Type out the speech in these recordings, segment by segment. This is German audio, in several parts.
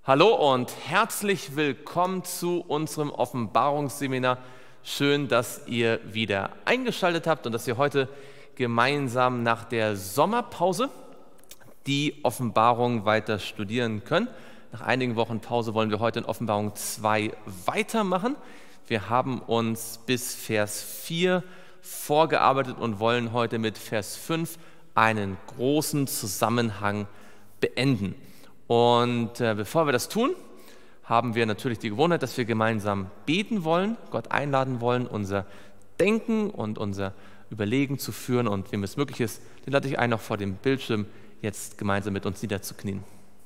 Hallo und herzlich willkommen zu unserem Offenbarungsseminar. Schön, dass ihr wieder eingeschaltet habt und dass wir heute gemeinsam nach der Sommerpause die Offenbarung weiter studieren können. Nach einigen Wochen Pause wollen wir heute in Offenbarung 2 weitermachen. Wir haben uns bis Vers 4 vorgearbeitet und wollen heute mit Vers 5 einen großen Zusammenhang beenden. Und bevor wir das tun, haben wir natürlich die Gewohnheit, dass wir gemeinsam beten wollen, Gott einladen wollen, unser Denken und unser Überlegen zu führen. Und wem es möglich ist, den lade ich ein, noch vor dem Bildschirm jetzt gemeinsam mit uns niederzuknien.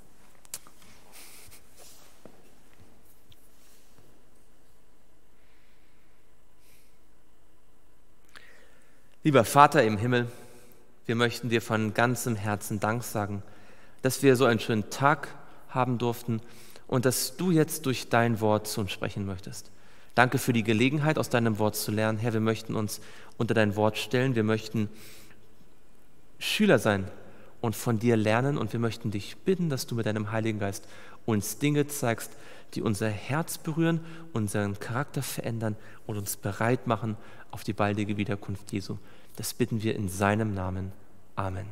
Lieber Vater im Himmel, wir möchten dir von ganzem Herzen Dank sagen, dass wir so einen schönen Tag haben durften und dass du jetzt durch dein Wort zu uns sprechen möchtest. Danke für die Gelegenheit, aus deinem Wort zu lernen. Herr, wir möchten uns unter dein Wort stellen. Wir möchten Schüler sein und von dir lernen und wir möchten dich bitten, dass du mit deinem Heiligen Geist uns Dinge zeigst, die unser Herz berühren, unseren Charakter verändern und uns bereit machen auf die baldige Wiederkunft Jesu. Das bitten wir in seinem Namen. Amen.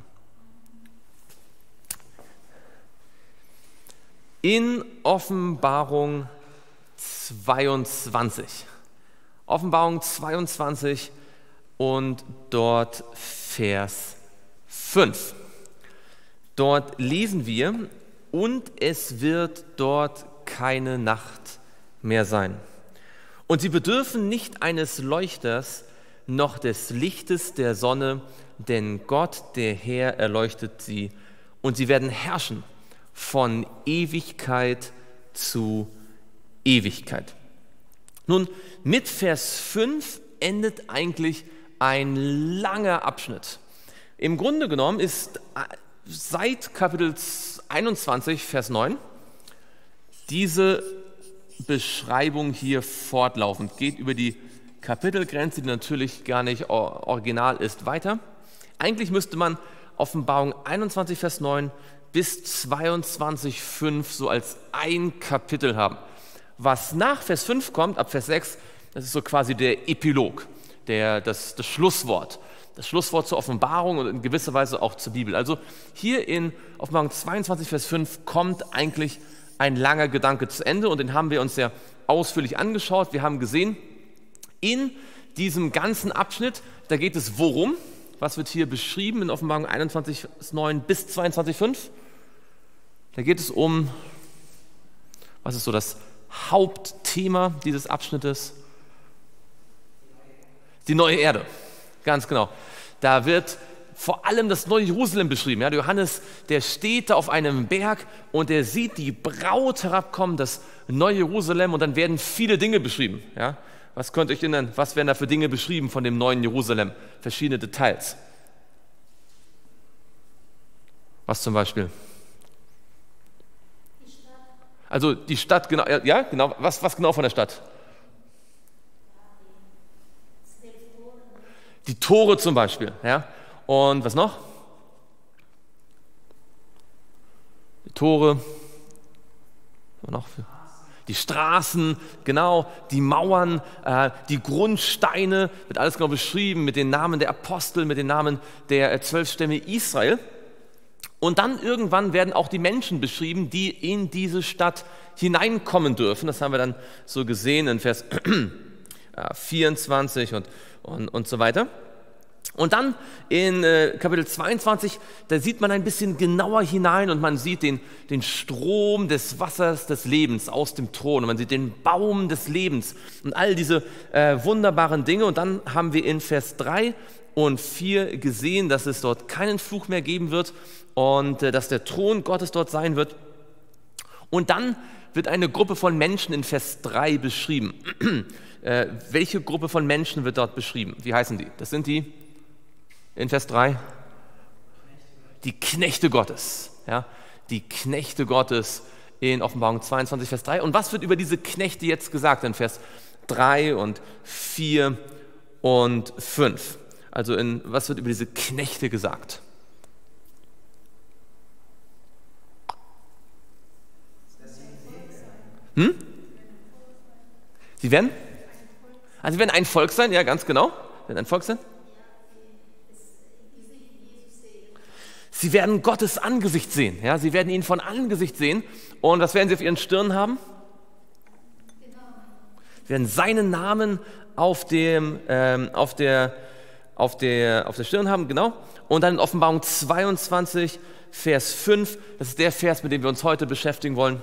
In Offenbarung 22. Offenbarung 22 und dort Vers 5. Dort lesen wir, und es wird dort keine Nacht mehr sein. Und sie bedürfen nicht eines Leuchters, noch des Lichtes der Sonne, denn Gott, der Herr, erleuchtet sie. Und sie werden herrschen von Ewigkeit zu Ewigkeit. Nun, mit Vers 5 endet eigentlich ein langer Abschnitt. Im Grunde genommen ist seit Kapitel 21, Vers 9, diese Beschreibung hier fortlaufend, geht über die Kapitelgrenze, die natürlich gar nicht original ist, weiter. Eigentlich müsste man Offenbarung 21, Vers 9 bis 22, 5 so als ein Kapitel haben. Was nach Vers 5 kommt, ab Vers 6, das ist so quasi der Epilog, das Schlusswort. Das Schlusswort zur Offenbarung und in gewisser Weise auch zur Bibel. Also hier in Offenbarung 22, Vers 5 kommt eigentlich ein langer Gedanke zu Ende und den haben wir uns ja ausführlich angeschaut. Wir haben gesehen, in diesem ganzen Abschnitt, da geht es worum? Was wird hier beschrieben in Offenbarung 21, Vers 9 bis 22, 5? Da geht es um, was ist so das Hauptthema dieses Abschnittes? Die neue Erde, ganz genau. Da wird vor allem das neue Jerusalem beschrieben. Ja, der Johannes, der steht da auf einem Berg und der sieht die Braut herabkommen, das neue Jerusalem, und dann werden viele Dinge beschrieben. Ja, was könnt ihr euch erinnern, was werden da für Dinge beschrieben von dem neuen Jerusalem? Verschiedene Details. Was zum Beispiel? Also die Stadt, genau, ja, genau. Was genau von der Stadt? Die Tore zum Beispiel, ja. Und was noch? Die Tore. Was noch? Die Straßen, genau, die Mauern, die Grundsteine, wird alles genau beschrieben mit den Namen der Apostel, mit den Namen der 12 Stämme Israel. Und dann irgendwann werden auch die Menschen beschrieben, die in diese Stadt hineinkommen dürfen. Das haben wir dann so gesehen in Vers 24 und so weiter. Und dann in Kapitel 22, da sieht man ein bisschen genauer hinein und man sieht den Strom des Wassers des Lebens aus dem Thron und man sieht den Baum des Lebens und all diese wunderbaren Dinge. Und dann haben wir in Vers 3 und 4 gesehen, dass es dort keinen Fluch mehr geben wird und dass der Thron Gottes dort sein wird. Und dann wird eine Gruppe von Menschen in Vers 3 beschrieben. Welche Gruppe von Menschen wird dort beschrieben? Wie heißen die? Das sind die in Vers 3? Die Knechte Gottes. Ja? Die Knechte Gottes in Offenbarung 22, Vers 3. Und was wird über diese Knechte jetzt gesagt in Vers 3 und 4 und 5? Also was wird über diese Knechte gesagt? Hm? Sie werden? Also sie werden ein Volk sein, ja, ganz genau. Sie werden ein Volk sein. Sie werden Gottes Angesicht sehen. Ja, sie werden ihn von Angesicht sehen. Und was werden sie auf ihren Stirnen haben? Sie werden seinen Namen auf der Stirn haben, genau. Und dann in Offenbarung 22, Vers 5, das ist der Vers, mit dem wir uns heute beschäftigen wollen.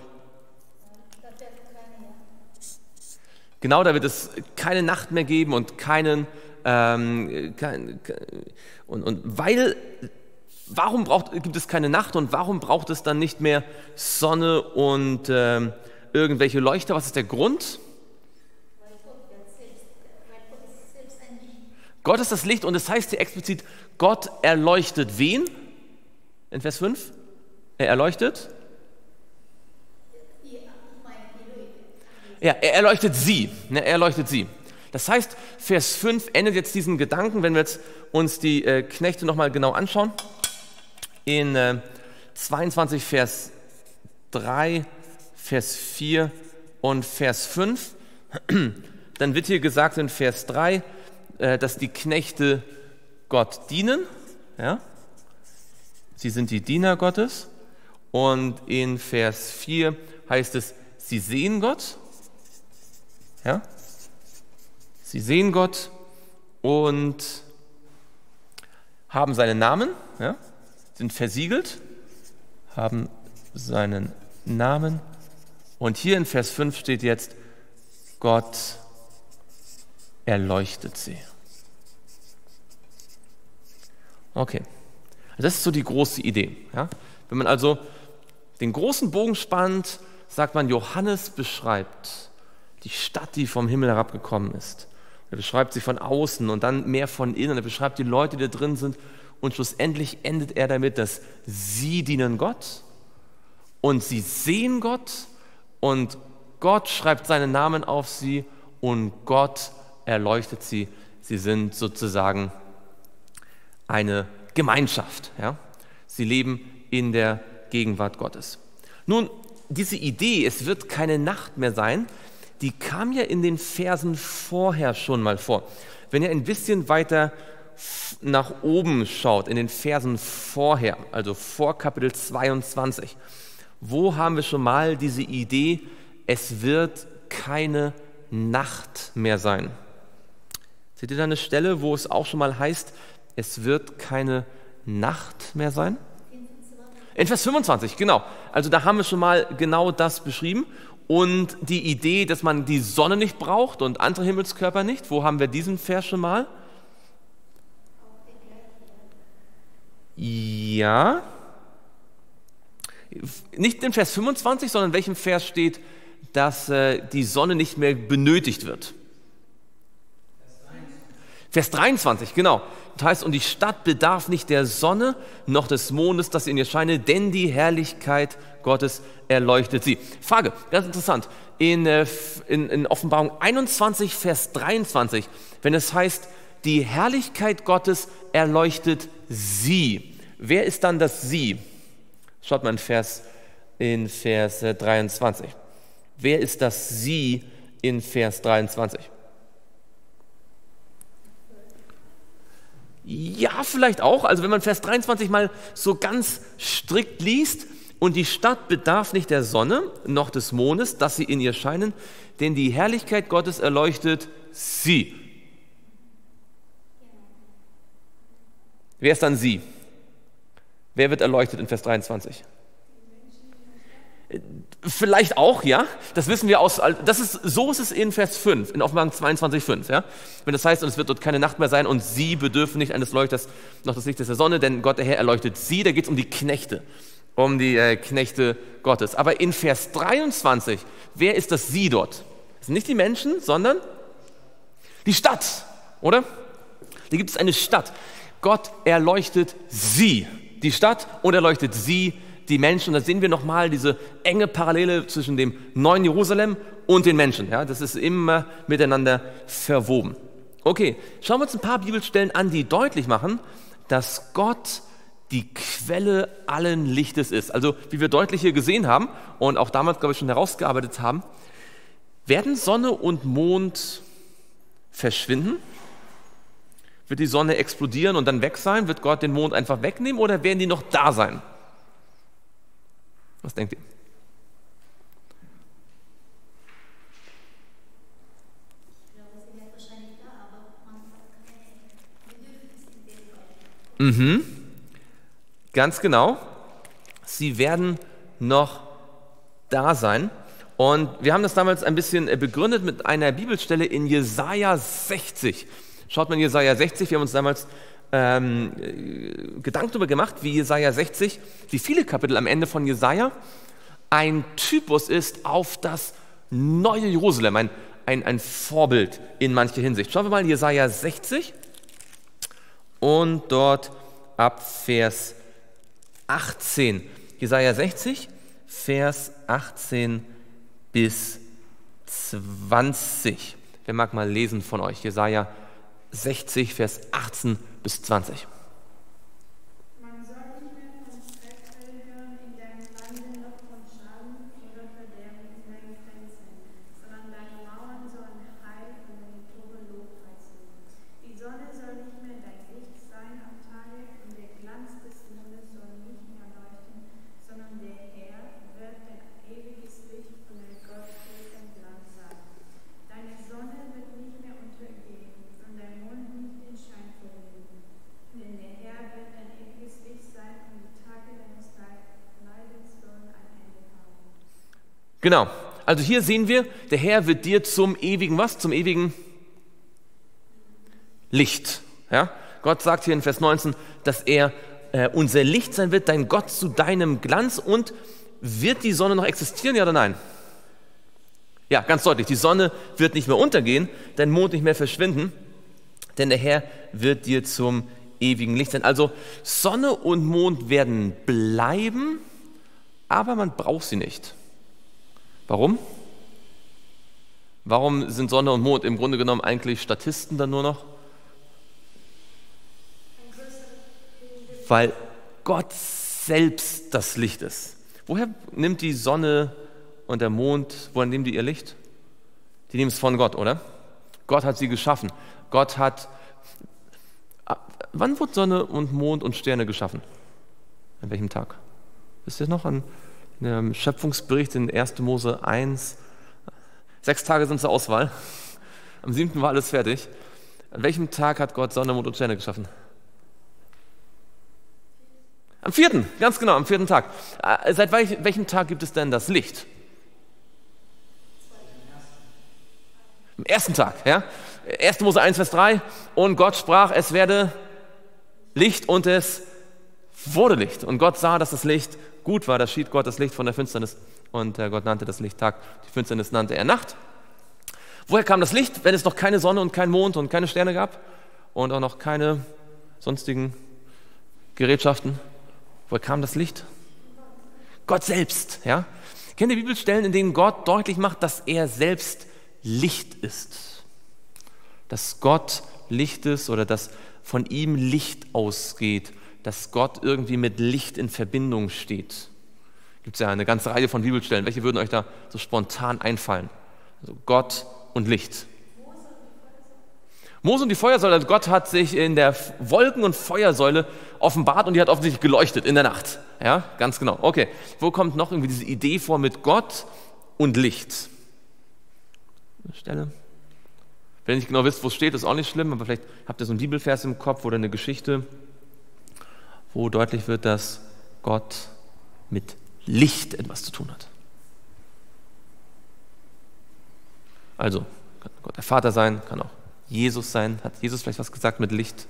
Genau, da wird es keine Nacht mehr geben und warum gibt es keine Nacht und warum braucht es dann nicht mehr Sonne und irgendwelche Leuchter? Was ist der Grund? Gott ist das Licht und es heißt hier explizit, Gott erleuchtet wen? In Vers 5? Er erleuchtet? Ja, er erleuchtet sie. Er erleuchtet sie. Das heißt, Vers 5 endet jetzt diesen Gedanken, wenn wir jetzt uns die Knechte nochmal genau anschauen. In 22, Vers 3, Vers 4 und Vers 5. Dann wird hier gesagt in Vers 3, dass die Knechte Gott dienen. Ja? Sie sind die Diener Gottes. Und in Vers 4 heißt es, sie sehen Gott. Ja? Sie sehen Gott und haben seinen Namen, ja? Sind versiegelt, haben seinen Namen. Und hier in Vers 5 steht jetzt, Gott erleuchtet sie. Okay, das ist so die große Idee. Ja? Wenn man also den großen Bogen spannt, sagt man, Johannes beschreibt die Stadt, die vom Himmel herabgekommen ist. Er beschreibt sie von außen und dann mehr von innen. Er beschreibt die Leute, die da drin sind. Und schlussendlich endet er damit, dass sie dienen Gott und sie sehen Gott und Gott schreibt seinen Namen auf sie und Gott erleuchtet sie. Sie sind sozusagen eine Gemeinschaft. Ja? Sie leben in der Gegenwart Gottes. Nun, diese Idee, es wird keine Nacht mehr sein, die kam ja in den Versen vorher schon mal vor. Wenn ihr ein bisschen weiter nach oben schaut, in den Versen vorher, also vor Kapitel 22, wo haben wir schon mal diese Idee, es wird keine Nacht mehr sein? Seht ihr da eine Stelle, wo es auch schon mal heißt, es wird keine Nacht mehr sein? In Vers 25, genau. Also da haben wir schon mal genau das beschrieben. Und die Idee, dass man die Sonne nicht braucht und andere Himmelskörper nicht, wo haben wir diesen Vers schon mal? Ja. Nicht in Vers 25, sondern in welchem Vers steht, dass die Sonne nicht mehr benötigt wird? Vers 23, genau. Das heißt, und die Stadt bedarf nicht der Sonne noch des Mondes, dass in ihr scheine, denn die Herrlichkeit Gottes erleuchtet sie. Frage, ganz interessant. In Offenbarung 21, Vers 23, wenn es heißt, die Herrlichkeit Gottes erleuchtet sie. Wer ist dann das Sie? Schaut mal in Vers 23. Wer ist das Sie in Vers 23? Ja, vielleicht auch. Also wenn man Vers 23 mal so ganz strikt liest, und die Stadt bedarf nicht der Sonne noch des Mondes, dass sie in ihr scheinen, denn die Herrlichkeit Gottes erleuchtet sie. Wer ist dann sie? Wer wird erleuchtet in Vers 23? Vielleicht auch, ja. Das wissen wir so ist es in Vers 5, in Offenbarung 22,5, ja. Wenn das heißt, und es wird dort keine Nacht mehr sein und sie bedürfen nicht eines Leuchters noch des Lichtes der Sonne, denn Gott der Herr erleuchtet sie, da geht es um die Knechte. Um die Knechte Gottes. Aber in Vers 23, wer ist das Sie dort? Das sind nicht die Menschen, sondern die Stadt, oder? Da gibt es eine Stadt. Gott erleuchtet sie, die Stadt, und erleuchtet sie, die Menschen. Und da sehen wir nochmal diese enge Parallele zwischen dem neuen Jerusalem und den Menschen. Ja, das ist immer miteinander verwoben. Okay, schauen wir uns ein paar Bibelstellen an, die deutlich machen, dass Gott die Quelle allen Lichtes ist. Also wie wir deutlich hier gesehen haben und auch damals, glaube ich, schon herausgearbeitet haben, werden Sonne und Mond verschwinden? Wird die Sonne explodieren und dann weg sein? Wird Gott den Mond einfach wegnehmen oder werden die noch da sein? Was denkt ihr? Ganz genau. Sie werden noch da sein. Und wir haben das damals ein bisschen begründet mit einer Bibelstelle in Jesaja 60. Schaut mal in Jesaja 60, wir haben uns damals Gedanken darüber gemacht, wie Jesaja 60, wie viele Kapitel am Ende von Jesaja ein Typus ist auf das neue Jerusalem, ein Vorbild in mancher Hinsicht. Schauen wir mal in Jesaja 60 und dort ab Vers 18. Jesaja 60, Vers 18 bis 20. Wer mag mal lesen von euch? Jesaja 60, Vers 18 bis 20. Man soll nicht mehr von Schreckfällen hören in deinem Lande, noch von Schaden oder Verderben in deinen Grenzen, sondern deine Mauern sollen Heil und deine Tore Lobpreis singen. Die Sonne soll nicht mehr dein Licht sein am Tage und der Glanz des Mondes soll nicht mehr leuchten, sondern der Herr wird dein ewiges Licht und dein Gott wird dein Glanz sein. Deine Sonne wird nicht mehr untergehen und dein Mond nicht den Schein verlieren. Denn der Herr wird dein ewiges Licht sein und die Tage deines Leidens sollen ein Ende haben. Genau, also hier sehen wir, der Herr wird dir zum ewigen was? Zum ewigen Licht. Ja? Gott sagt hier in Vers 19, dass er unser Licht sein wird, dein Gott zu deinem Glanz. Und wird die Sonne noch existieren, ja oder nein? Ja, ganz deutlich, die Sonne wird nicht mehr untergehen, dein Mond nicht mehr verschwinden, denn der Herr wird dir zum ewigen Licht sein. Also Sonne und Mond werden bleiben, aber man braucht sie nicht. Warum? Warum sind Sonne und Mond im Grunde genommen eigentlich Statisten dann nur noch? Weil Gott selbst das Licht ist. Woher nimmt die Sonne und der Mond, woher nehmen die ihr Licht? Die nehmen es von Gott, oder? Gott hat sie geschaffen. Gott hat... Wann wurde Sonne und Mond und Sterne geschaffen? An welchem Tag? Wisst ihr noch? An dem Schöpfungsbericht in 1. Mose 1. 6 Tage sind zur Auswahl. Am 7. war alles fertig. An welchem Tag hat Gott Sonne, Mond und Sterne geschaffen? Am 4., ganz genau, am 4. Tag. Seit welchem Tag gibt es denn das Licht? Am 1. Tag, ja? 1. Mose 1, Vers 3. Und Gott sprach, es werde Licht und es wurde Licht. Und Gott sah, dass das Licht gut war. Da schied Gott das Licht von der Finsternis. Und Gott nannte das Licht Tag. Die Finsternis nannte er Nacht. Woher kam das Licht, wenn es noch keine Sonne und kein Mond und keine Sterne gab? Und auch noch keine sonstigen Gerätschaften? Woher kam das Licht? Gott selbst. Ja? Kennt ihr Bibelstellen, in denen Gott deutlich macht, dass er selbst Licht ist? Dass Gott Licht ist oder dass von ihm Licht ausgeht, dass Gott irgendwie mit Licht in Verbindung steht. Gibt es ja eine ganze Reihe von Bibelstellen. Welche würden euch da so spontan einfallen? Also Gott und Licht. Mose und die Feuersäule, also Gott hat sich in der Wolken- und Feuersäule offenbart und die hat offensichtlich geleuchtet in der Nacht. Ja, ganz genau. Okay, wo kommt noch irgendwie diese Idee vor mit Gott und Licht? Eine Stelle. Wenn ihr nicht genau wisst, wo es steht, ist auch nicht schlimm, aber vielleicht habt ihr so einen Bibelvers im Kopf oder eine Geschichte, wo deutlich wird, dass Gott mit Licht etwas zu tun hat. Also, kann Gott der Vater sein, kann auch Jesus sein. Hat Jesus vielleicht was gesagt mit Licht?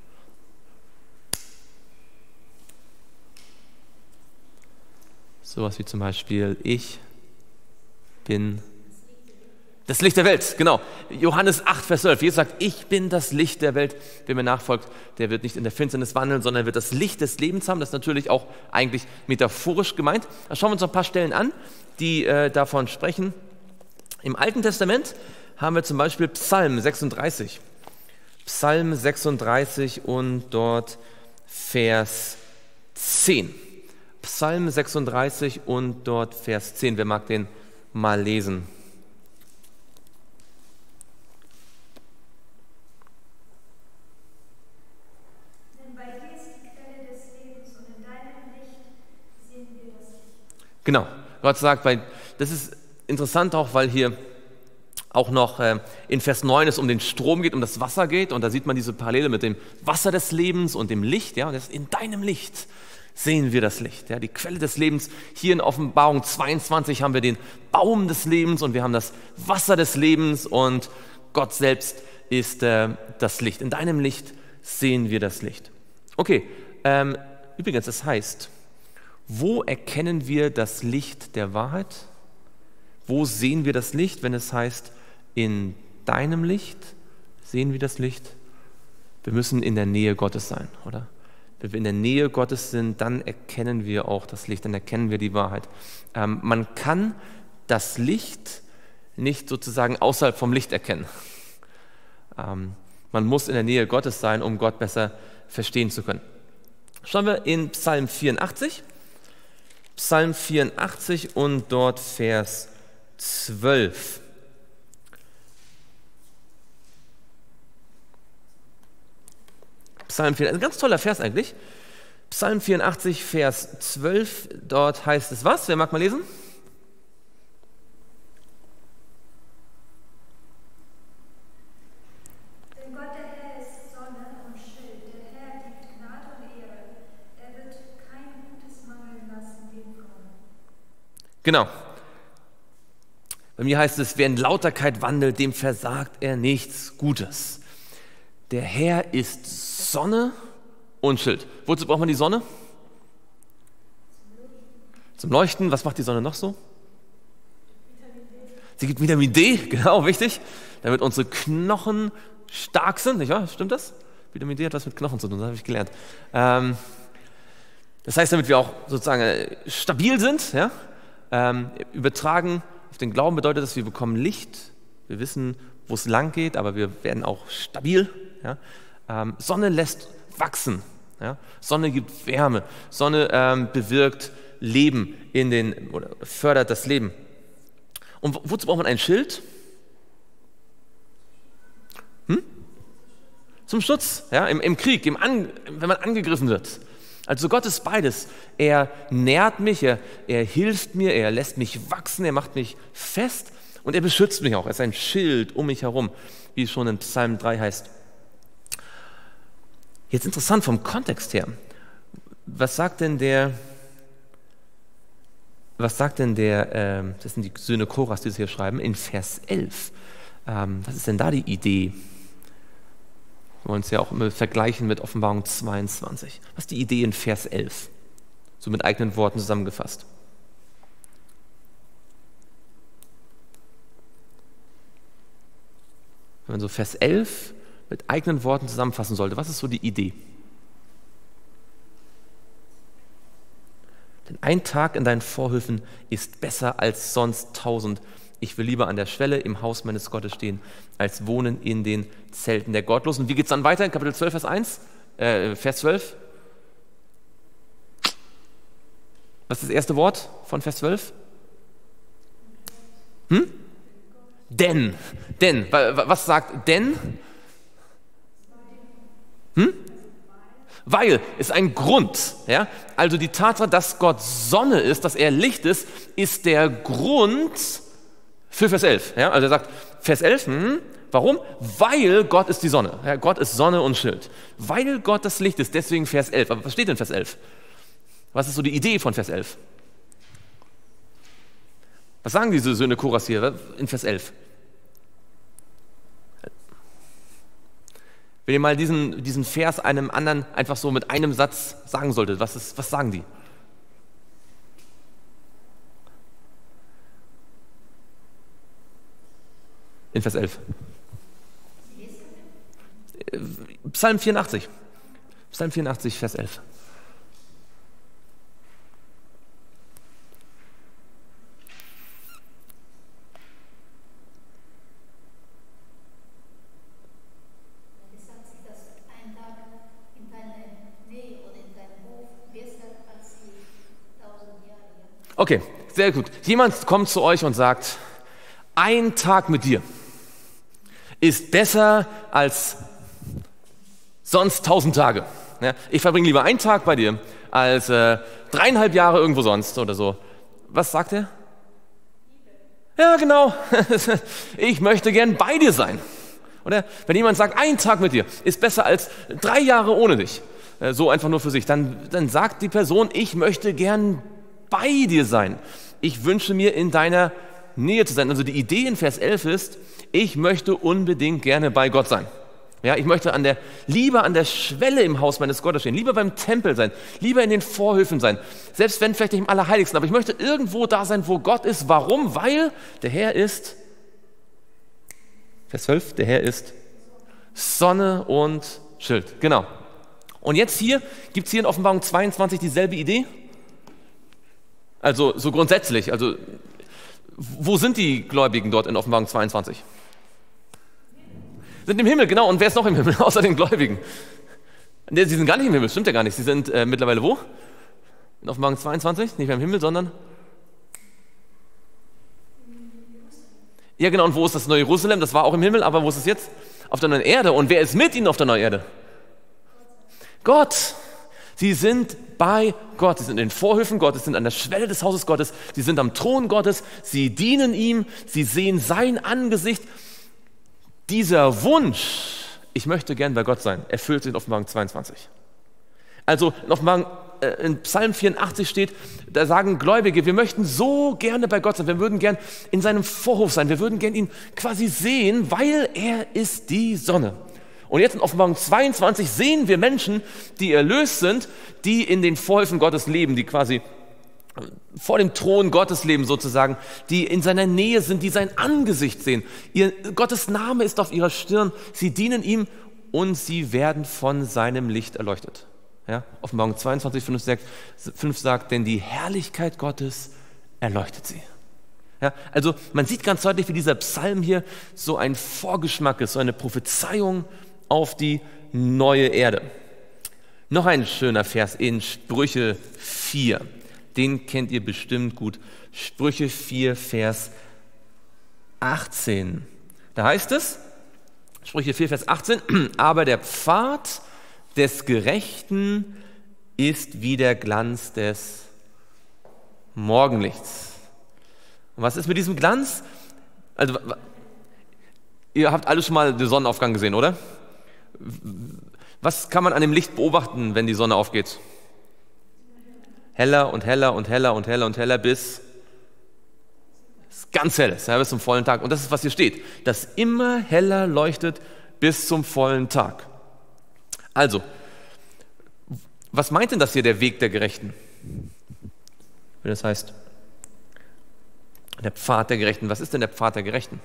Sowas wie zum Beispiel, ich bin das Licht der Welt, genau. Johannes 8, Vers 12. Jesus sagt, ich bin das Licht der Welt. Wer mir nachfolgt, der wird nicht in der Finsternis wandeln, sondern wird das Licht des Lebens haben. Das ist natürlich auch eigentlich metaphorisch gemeint. Da schauen wir uns noch ein paar Stellen an, die davon sprechen. Im Alten Testament haben wir zum Beispiel Psalm 36. Psalm 36 und dort Vers 10. Psalm 36 und dort Vers 10. Wer mag den mal lesen? Denn bei dir ist die Quelle des Lebens und in deinem Licht sehen wir das Licht. Genau, Gott sagt, das ist interessant auch, weil hier auch noch in Vers 9 es um den Strom geht, um das Wasser geht, und da sieht man diese Parallele mit dem Wasser des Lebens und dem Licht, ja, und das ist in deinem Licht sehen wir das Licht, ja, die Quelle des Lebens. Hier in Offenbarung 22 haben wir den Baum des Lebens und wir haben das Wasser des Lebens und Gott selbst ist das Licht. In deinem Licht sehen wir das Licht. Okay, übrigens, das heißt, wo erkennen wir das Licht der Wahrheit? Wo sehen wir das Licht, wenn es heißt, in deinem Licht sehen wir das Licht? Wir müssen in der Nähe Gottes sein, oder? Wenn wir in der Nähe Gottes sind, dann erkennen wir auch das Licht, dann erkennen wir die Wahrheit. Man kann das Licht nicht sozusagen außerhalb vom Licht erkennen. Man muss in der Nähe Gottes sein, um Gott besser verstehen zu können. Schauen wir in Psalm 84. Psalm 84 und dort Vers 12. Psalm 84, ein ganz toller Vers eigentlich. Psalm 84, Vers 12, dort heißt es was? Wer mag mal lesen? Denn Gott der Herr ist Sonne und Schild, der Herr gibt Gnade und Ehre, er wird kein Gutes mangeln lassen dem Frommen. Genau. Bei mir heißt es, wer in Lauterkeit wandelt, dem versagt er nichts Gutes. Der Herr ist Sonne und Schild. Wozu braucht man die Sonne? Zum Leuchten. Was macht die Sonne noch so? Sie gibt Vitamin D, genau, wichtig, damit unsere Knochen stark sind, nicht wahr? Stimmt das? Vitamin D hat was mit Knochen zu tun, das habe ich gelernt. Das heißt, damit wir auch sozusagen stabil sind, ja? Übertragen auf den Glauben bedeutet das, wir bekommen Licht, wir wissen, wo es lang geht, aber wir werden auch stabil. Ja? Sonne lässt wachsen, ja? Sonne gibt Wärme, Sonne bewirkt Leben oder fördert das Leben. Und wozu braucht man ein Schild? Zum Schutz, ja? Im Krieg, wenn man angegriffen wird. Also Gott ist beides. Er nährt mich, er hilft mir, er lässt mich wachsen, er macht mich fest und er beschützt mich auch. Er ist ein Schild um mich herum, wie es schon in Psalm 3 heißt. Jetzt interessant vom Kontext her. Was sagt denn der, das sind die Söhne Koras, die es hier schreiben, in Vers 11. Was ist denn da die Idee? Wir wollen es ja auch immer vergleichen mit Offenbarung 22. Was ist die Idee in Vers 11? So mit eigenen Worten zusammengefasst. Wenn man so Vers 11 mit eigenen Worten zusammenfassen sollte, was ist so die Idee? Denn ein Tag in deinen Vorhöfen ist besser als sonst 1000. Ich will lieber an der Schwelle im Haus meines Gottes stehen, als wohnen in den Zelten der Gottlosen. Wie geht es dann weiter in Kapitel 12, Vers 1? Vers 12. Was ist das erste Wort von Vers 12? Denn. Was sagt denn? Weil ist ein Grund. Ja? Also die Tatsache, dass Gott Sonne ist, dass er Licht ist der Grund für Vers 11. Ja? Also er sagt, Vers 11, warum? Weil Gott ist die Sonne. Ja? Gott ist Sonne und Schild. Weil Gott das Licht ist, deswegen Vers 11. Aber was steht in Vers 11? Was ist so die Idee von Vers 11? Was sagen diese Söhne Koras hier in Vers 11? Wenn ihr mal diesen Vers einem anderen einfach so mit einem Satz sagen solltet, was sagen die? In Vers 11. Psalm 84. Psalm 84, Vers 11. Es sagt sich, dass ein Tag in deiner Nähe oder in deinem Hof besser Okay, sehr gut. Jemand kommt zu euch und sagt, ein Tag mit dir ist besser als sonst 1000 Tage. Ja, ich verbringe lieber einen Tag bei dir als 3,5 Jahre irgendwo sonst oder so. Was sagt er? Ja, genau. Ich möchte gern bei dir sein. Oder wenn jemand sagt, ein Tag mit dir ist besser als 3 Jahre ohne dich, so einfach nur für sich, dann sagt die Person, ich möchte gern bei dir sein. Ich wünsche mir in deiner Nähe zu sein. Also die Idee in Vers 11 ist, ich möchte unbedingt gerne bei Gott sein. Ja, ich möchte lieber an der Schwelle im Haus meines Gottes stehen, lieber beim Tempel sein, lieber in den Vorhöfen sein, selbst wenn vielleicht nicht im Allerheiligsten, aber ich möchte irgendwo da sein, wo Gott ist. Warum? Weil der Herr ist, Vers 12, der Herr ist Sonne und Schild. Genau. Und jetzt gibt es hier in Offenbarung 22 dieselbe Idee? Also so grundsätzlich, also wo sind die Gläubigen dort in Offenbarung 22? Sind im Himmel, genau. Und wer ist noch im Himmel, außer den Gläubigen? Nee, sie sind gar nicht im Himmel, stimmt ja gar nicht. Sie sind mittlerweile wo? In Offenbarung 22? Nicht mehr im Himmel, sondern? Ja, genau. Und wo ist das neue Jerusalem? Das war auch im Himmel, aber wo ist es jetzt? Auf der neuen Erde. Und wer ist mit ihnen auf der neuen Erde? Gott. Sie sind bei Gott. Sie sind in den Vorhöfen Gottes, sind an der Schwelle des Hauses Gottes. Sie sind am Thron Gottes. Sie dienen ihm. Sie sehen sein Angesicht. Dieser Wunsch, ich möchte gern bei Gott sein, erfüllt sich in Offenbarung 22. Also in Psalm 84 steht, da sagen Gläubige, wir möchten so gerne bei Gott sein, wir würden gern in seinem Vorhof sein, wir würden gern ihn quasi sehen, weil er ist die Sonne. Und jetzt in Offenbarung 22 sehen wir Menschen, die erlöst sind, die in den Vorhöfen Gottes leben, die quasi vor dem Thron Gottes leben sozusagen, die in seiner Nähe sind, die sein Angesicht sehen. Gottes Name ist auf ihrer Stirn, sie dienen ihm und sie werden von seinem Licht erleuchtet. Ja? Offenbarung 22, 5 sagt, denn die Herrlichkeit Gottes erleuchtet sie. Ja? Also man sieht ganz deutlich, wie dieser Psalm hier so ein Vorgeschmack ist, so eine Prophezeiung auf die neue Erde. Noch ein schöner Vers in Sprüche 4. Den kennt ihr bestimmt gut. Sprüche 4, Vers 18. Da heißt es, Sprüche 4, Vers 18, aber der Pfad des Gerechten ist wie der Glanz des Morgenlichts. Und was ist mit diesem Glanz? Also, ihr habt alle schon mal den Sonnenaufgang gesehen, oder? Was kann man an dem Licht beobachten, wenn die Sonne aufgeht? Heller und heller und heller und heller und heller bis es ganz hell ist, ja, bis zum vollen Tag. Und das ist, was hier steht, dass immer heller leuchtet bis zum vollen Tag. Also, was meint denn das hier, der Weg der Gerechten? Wie das heißt, der Pfad der Gerechten. Was ist denn der Pfad der Gerechten?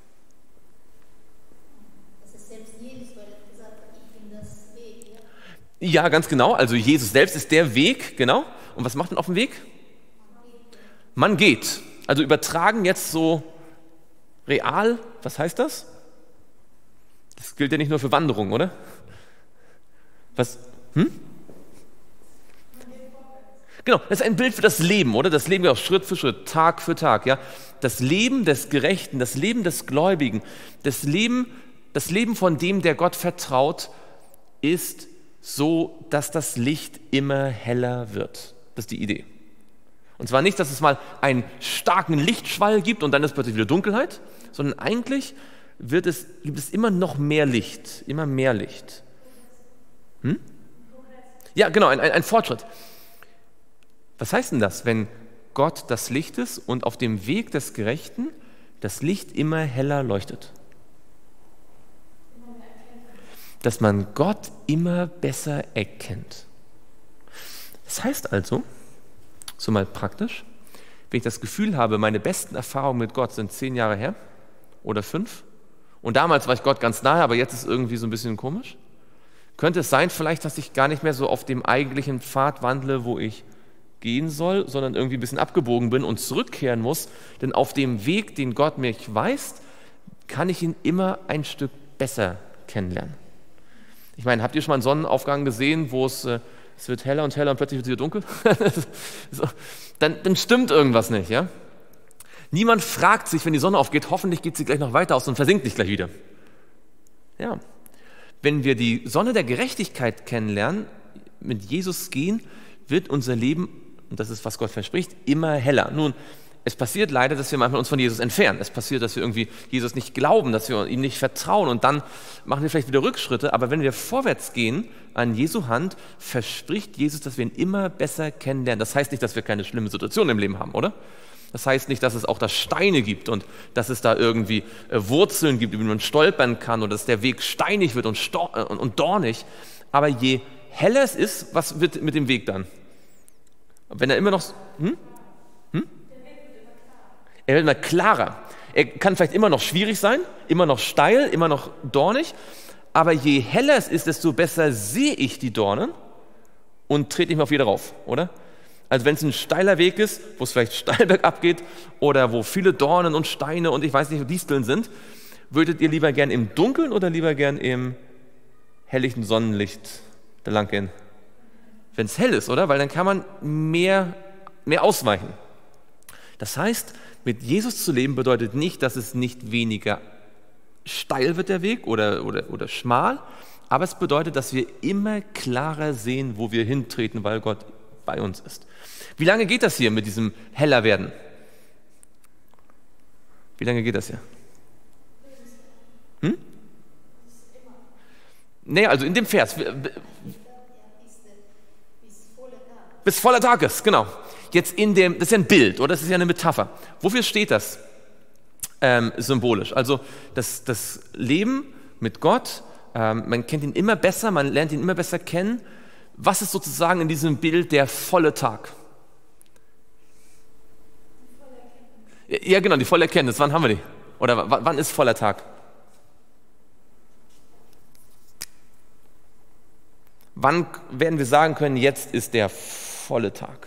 Das ist selbst Jesus, weil er gesagt hat, ich bin das Weg. Ja, ganz genau. Also Jesus selbst ist der Weg, genau. Und was macht man auf dem Weg? Man geht. Also übertragen jetzt so real, was heißt das? Das gilt ja nicht nur für Wanderungen, oder? Was? Genau, das ist ein Bild für das Leben, oder? Das Leben ja auch Schritt für Schritt, Tag für Tag, ja. Das Leben des Gerechten, das Leben des Gläubigen, das Leben von dem, der Gott vertraut, ist so, dass das Licht immer heller wird. Das ist die Idee. Und zwar nicht, dass es mal einen starken Lichtschwall gibt und dann ist plötzlich wieder Dunkelheit, sondern eigentlich gibt es immer noch mehr Licht, immer mehr Licht. Ja, genau, ein Fortschritt. Was heißt denn das, wenn Gott das Licht ist und auf dem Weg des Gerechten das Licht immer heller leuchtet? Dass man Gott immer besser erkennt. Das heißt also, so mal praktisch, wenn ich das Gefühl habe, meine besten Erfahrungen mit Gott sind 10 Jahre her oder 5 und damals war ich Gott ganz nahe, aber jetzt ist es irgendwie so ein bisschen komisch, könnte es sein vielleicht, dass ich gar nicht mehr so auf dem eigentlichen Pfad wandle, wo ich gehen soll, sondern irgendwie ein bisschen abgebogen bin und zurückkehren muss, denn auf dem Weg, den Gott mir weist, kann ich ihn immer ein Stück besser kennenlernen. Ich meine, habt ihr schon mal einen Sonnenaufgang gesehen, wo es wird heller und heller und plötzlich wird es wieder dunkel? So. dann stimmt irgendwas nicht. Ja? Niemand fragt sich, wenn die Sonne aufgeht, hoffentlich geht sie gleich noch weiter aus und versinkt nicht gleich wieder. Ja. Wenn wir die Sonne der Gerechtigkeit kennenlernen, mit Jesus gehen, wird unser Leben, und das ist, was Gott verspricht, immer heller. Nun, es passiert leider, dass wir manchmal uns von Jesus entfernen. Es passiert, dass wir irgendwie Jesus nicht glauben, dass wir ihm nicht vertrauen und dann machen wir vielleicht wieder Rückschritte. Aber wenn wir vorwärts gehen an Jesu Hand, verspricht Jesus, dass wir ihn immer besser kennenlernen. Das heißt nicht, dass wir keine schlimme Situation im Leben haben, oder? Das heißt nicht, dass es auch da Steine gibt und dass es da irgendwie Wurzeln gibt, über die man stolpern kann oder dass der Weg steinig wird und dornig. Aber je heller es ist, was wird mit dem Weg dann? Wenn er immer noch... Er wird immer klarer. Er kann vielleicht immer noch schwierig sein, immer noch steil, immer noch dornig, aber je heller es ist, desto besser sehe ich die Dornen und trete nicht mehr auf jede rauf, oder? Also wenn es ein steiler Weg ist, wo es vielleicht steil bergab geht oder wo viele Dornen und Steine und ich weiß nicht, Disteln sind, würdet ihr lieber gern im Dunkeln oder lieber gern im helllichten Sonnenlicht da lang gehen? Wenn es hell ist, oder? Weil dann kann man mehr ausweichen. Das heißt, mit Jesus zu leben bedeutet nicht, dass es nicht weniger steil wird der Weg oder schmal, aber es bedeutet, dass wir immer klarer sehen, wo wir hintreten, weil Gott bei uns ist. Wie lange geht das hier mit diesem heller werden? Wie lange geht das hier? Nee, also in dem Vers. Bis voller Tag ist, genau. Jetzt das ist ja ein Bild, oder? Das ist ja eine Metapher. Wofür steht das symbolisch? Also das Leben mit Gott, man kennt ihn immer besser, man lernt ihn immer besser kennen. Was ist sozusagen in diesem Bild der volle Tag? Ja, genau, die volle Erkenntnis. Wann haben wir die? Oder wann ist voller Tag? Wann werden wir sagen können, jetzt ist der volle Tag?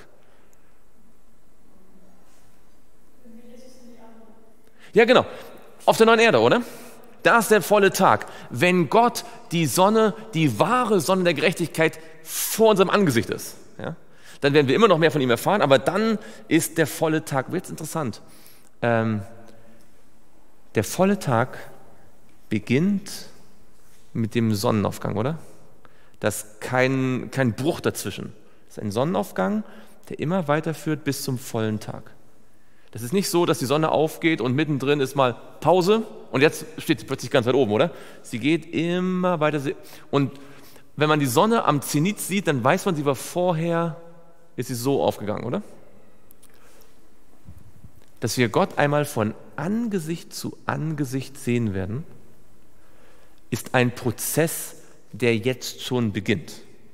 Ja, genau. Auf der neuen Erde, oder? Da ist der volle Tag. Wenn Gott die Sonne, die wahre Sonne der Gerechtigkeit vor unserem Angesicht ist, ja, dann werden wir immer noch mehr von ihm erfahren, aber dann ist der volle Tag. Wird interessant. Der volle Tag beginnt mit dem Sonnenaufgang, oder? Da ist kein Bruch dazwischen. Das ist ein Sonnenaufgang, der immer weiterführt bis zum vollen Tag. Das ist nicht so, dass die Sonne aufgeht und mittendrin ist mal Pause und jetzt steht sie plötzlich ganz weit oben, oder? Sie geht immer weiter. Und wenn man die Sonne am Zenit sieht, dann weiß man, sie war vorher, ist sie so aufgegangen, oder? Dass wir Gott einmal von Angesicht zu Angesicht sehen werden, ist ein Prozess, der jetzt schon beginnt.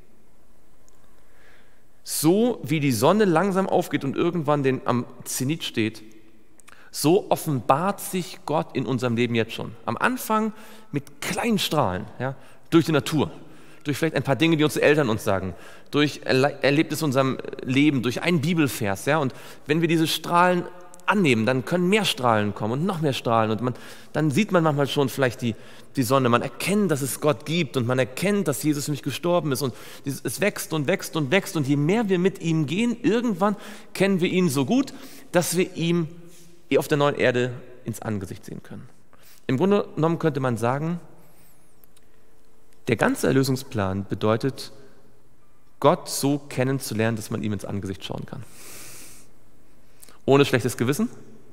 So wie die Sonne langsam aufgeht und irgendwann am Zenit steht, so offenbart sich Gott in unserem Leben jetzt schon. Am Anfang mit kleinen Strahlen, ja, durch die Natur, durch vielleicht ein paar Dinge, die unsere Eltern uns sagen, durch Erlebnisse in unserem Leben, durch einen Bibelvers. Ja, und wenn wir diese Strahlen annehmen, dann können mehr Strahlen kommen und noch mehr Strahlen und dann sieht man manchmal schon vielleicht die Sonne, man erkennt, dass es Gott gibt und man erkennt, dass Jesus für mich gestorben ist und es wächst und wächst und wächst und je mehr wir mit ihm gehen, irgendwann kennen wir ihn so gut, dass wir ihm auf der neuen Erde ins Angesicht sehen können. Im Grunde genommen könnte man sagen, der ganze Erlösungsplan bedeutet, Gott so kennenzulernen, dass man ihm ins Angesicht schauen kann. Ohne schlechtes Gewissen,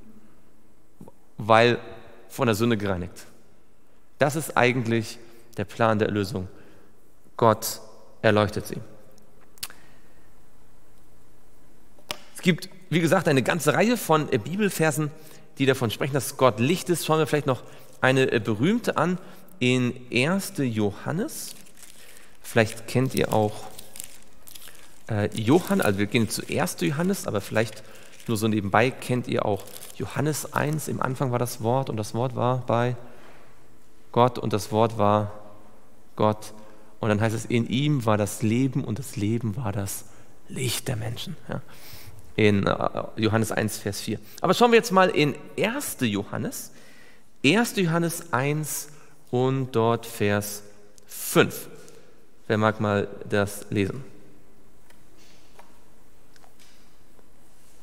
weil von der Sünde gereinigt. Das ist eigentlich der Plan der Erlösung. Gott erleuchtet sie. Es gibt, wie gesagt, eine ganze Reihe von Bibelversen, die davon sprechen, dass Gott Licht ist. Schauen wir vielleicht noch eine berühmte an in 1. Johannes. Vielleicht kennt ihr auch Johannes, also wir gehen zu 1. Johannes, aber vielleicht nur so nebenbei kennt ihr auch Johannes 1. Im Anfang war das Wort und das Wort war bei Gott und das Wort war Gott. Und dann heißt es, in ihm war das Leben und das Leben war das Licht der Menschen. Ja. In Johannes 1, Vers 4. Aber schauen wir jetzt mal in 1. Johannes. 1. Johannes 1 und dort Vers 5. Wer mag mal das lesen?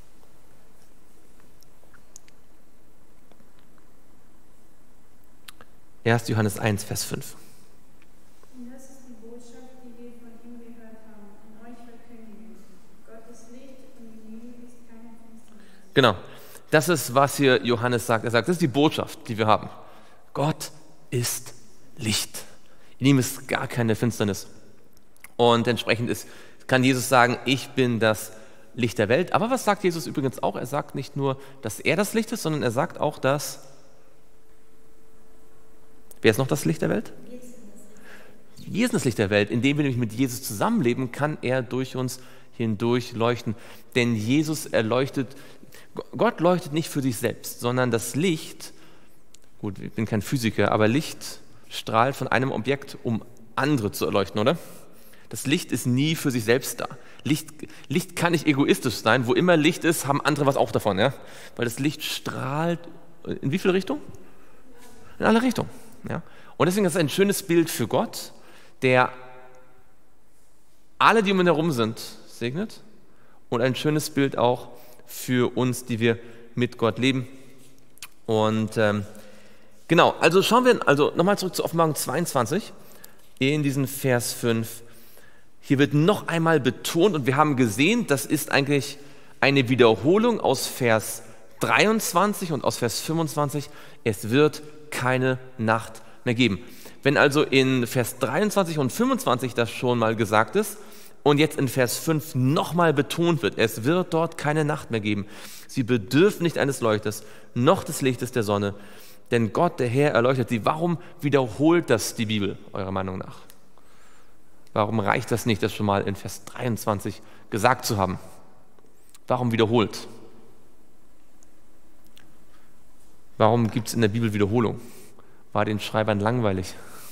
1. Johannes 1, Vers 5. Und das ist die Botschaft, die wir von ihm gehört haben und euch verkündigen. Gott ist Licht und in ihm ist keine Finsternis. Genau, das ist, was hier Johannes sagt. Er sagt, das ist die Botschaft, die wir haben. Gott ist Licht. In ihm ist gar keine Finsternis. Und entsprechend kann Jesus sagen, ich bin das Licht der Welt. Aber was sagt Jesus übrigens auch? Er sagt nicht nur, dass er das Licht ist, sondern er sagt auch, dass... Wer ist noch das Licht der Welt? Wir sind das Licht der Welt. Indem wir nämlich mit Jesus zusammenleben, kann er durch uns hindurch leuchten. Denn Gott leuchtet nicht für sich selbst, sondern das Licht, gut, ich bin kein Physiker, aber Licht strahlt von einem Objekt, um andere zu erleuchten, oder? Das Licht ist nie für sich selbst da. Licht kann nicht egoistisch sein. Wo immer Licht ist, haben andere was auch davon, ja? Weil das Licht strahlt in wie viele Richtungen? In alle Richtungen. Ja? Und deswegen ist es ein schönes Bild für Gott, der alle, die um ihn herum sind, segnet. Und ein schönes Bild auch für uns, die wir mit Gott leben. Und genau, also schauen wir nochmal zurück zu Offenbarung 22, in diesen Vers 5. Hier wird noch einmal betont, und wir haben gesehen, das ist eigentlich eine Wiederholung aus Vers 23 und aus Vers 25. Es wird keine Nacht mehr geben. Wenn also in Vers 23 und 25 das schon mal gesagt ist und jetzt in Vers 5 nochmal betont wird, es wird dort keine Nacht mehr geben. Sie bedürfen nicht eines Leuchters, noch des Lichtes der Sonne, denn Gott, der Herr, erleuchtet sie. Warum wiederholt das die Bibel, eurer Meinung nach? Warum reicht das nicht, das schon mal in Vers 23 gesagt zu haben? Warum wiederholt? Warum gibt es in der Bibel Wiederholung? War den Schreibern langweilig?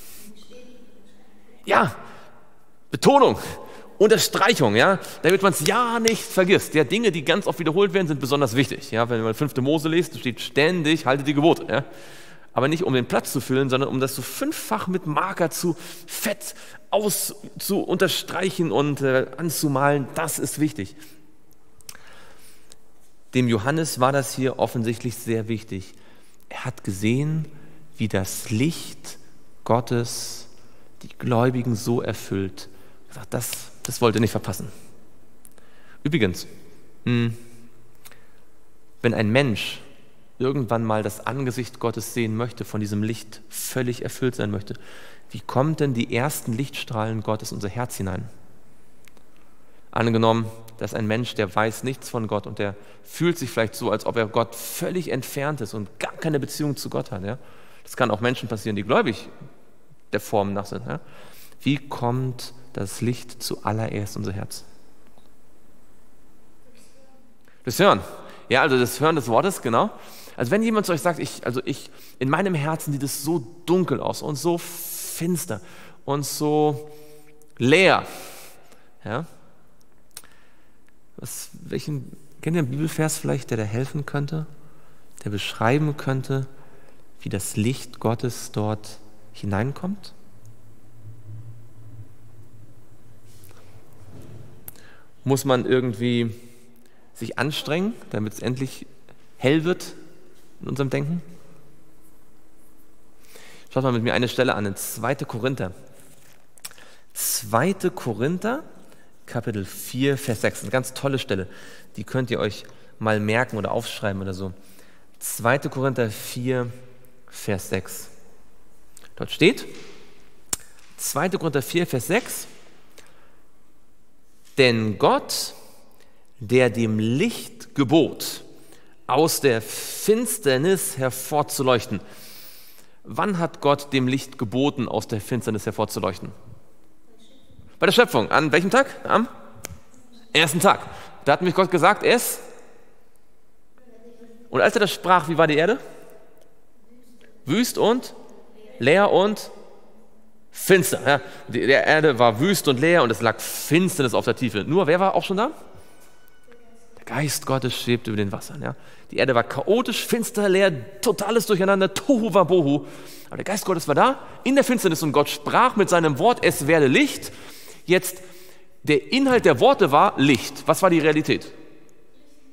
Ja, Betonung, Unterstreichung, ja, damit man es ja nicht vergisst. Ja, Dinge, die ganz oft wiederholt werden, sind besonders wichtig. Ja, wenn man 5. Mose liest, steht ständig, haltet die Gebote. Ja. Aber nicht um den Platz zu füllen, sondern um das so 5-fach mit Marker zu fett zu unterstreichen und anzumalen. Das ist wichtig. Dem Johannes war das hier offensichtlich sehr wichtig. Er hat gesehen, wie das Licht Gottes die Gläubigen so erfüllt. Er sagt, das wollte er nicht verpassen. Übrigens, wenn ein Mensch irgendwann mal das Angesicht Gottes sehen möchte, von diesem Licht völlig erfüllt sein möchte, wie kommen denn die ersten Lichtstrahlen Gottes in unser Herz hinein? Angenommen, dass ein Mensch, der weiß nichts von Gott und der fühlt sich vielleicht so, als ob er Gott völlig entfernt ist und gar keine Beziehung zu Gott hat. Ja? Das kann auch Menschen passieren, die gläubig der Form nach sind. Ja? Wie kommt das Licht zuallererst in unser Herz? Das Hören. Ja, also das Hören des Wortes, genau. Also wenn jemand zu euch sagt, in meinem Herzen sieht es so dunkel aus und so finster und so leer. Ja? Kennt ihr einen Bibelvers vielleicht, der da helfen könnte, der beschreiben könnte, wie das Licht Gottes dort hineinkommt? Muss man irgendwie sich anstrengen, damit es endlich hell wird in unserem Denken? Schaut mal mit mir eine Stelle an, in 2. Korinther. 2. Korinther, Kapitel 4, Vers 6. Eine ganz tolle Stelle. Die könnt ihr euch mal merken oder aufschreiben oder so. 2. Korinther 4, Vers 6. Dort steht, 2. Korinther 4, Vers 6, denn Gott, der dem Licht gebot, aus der Finsternis hervorzuleuchten. Wann hat Gott dem Licht geboten, aus der Finsternis hervorzuleuchten? Bei der Schöpfung. An welchem Tag? Am ersten Tag. Da hat nämlich Gott gesagt, und als er das sprach, wie war die Erde? Wüst und leer und finster. Ja, die Erde war wüst und leer und es lag Finsternis auf der Tiefe. Nur, wer war auch schon da? Der Geist Gottes schwebte über den Wassern. Ja. Die Erde war chaotisch, finster, leer, totales Durcheinander, Tohu Wabohu. Aber der Geist Gottes war da, in der Finsternis, und Gott sprach mit seinem Wort, es werde Licht. Jetzt, der Inhalt der Worte war Licht. Was war die Realität?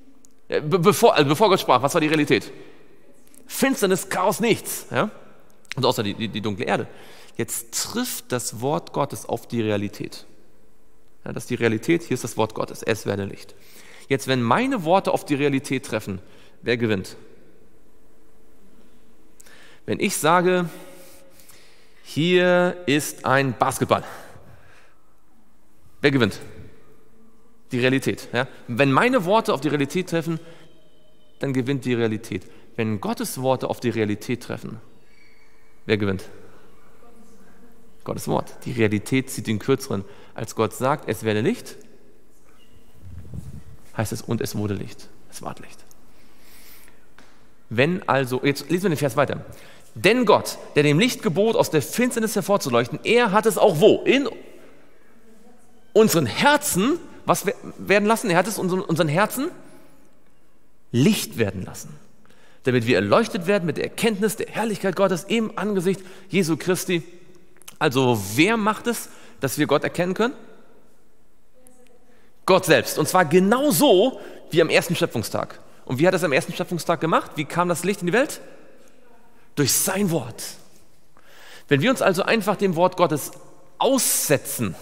Bevor Gott sprach, was war die Realität? Finsternis, Chaos, nichts. Ja? und außer die dunkle Erde. Jetzt trifft das Wort Gottes auf die Realität. Ja, das ist die Realität, hier ist das Wort Gottes, es werde Licht. Jetzt, wenn meine Worte auf die Realität treffen, wer gewinnt? Wenn ich sage, hier ist ein Basketball, wer gewinnt? Die Realität. Ja? Wenn meine Worte auf die Realität treffen, dann gewinnt die Realität. Wenn Gottes Worte auf die Realität treffen, wer gewinnt? Gottes Wort. Die Realität zieht den Kürzeren. Als Gott sagt, es werde Licht, heißt es, und es wurde Licht. Es ward Licht. Wenn also, jetzt lesen wir den Vers weiter. Denn Gott, der dem Licht gebot, aus der Finsternis hervorzuleuchten, er hat es auch wo? In unseren Herzen, was werden lassen? Er hat es in unseren Herzen Licht werden lassen, damit wir erleuchtet werden mit der Erkenntnis der Herrlichkeit Gottes im Angesicht Jesu Christi. Also wer macht es, dass wir Gott erkennen können? Gott selbst. Und zwar genauso wie am ersten Schöpfungstag. Und wie hat er es am ersten Schöpfungstag gemacht? Wie kam das Licht in die Welt? Durch sein Wort. Wenn wir uns also einfach dem Wort Gottes aussetzen,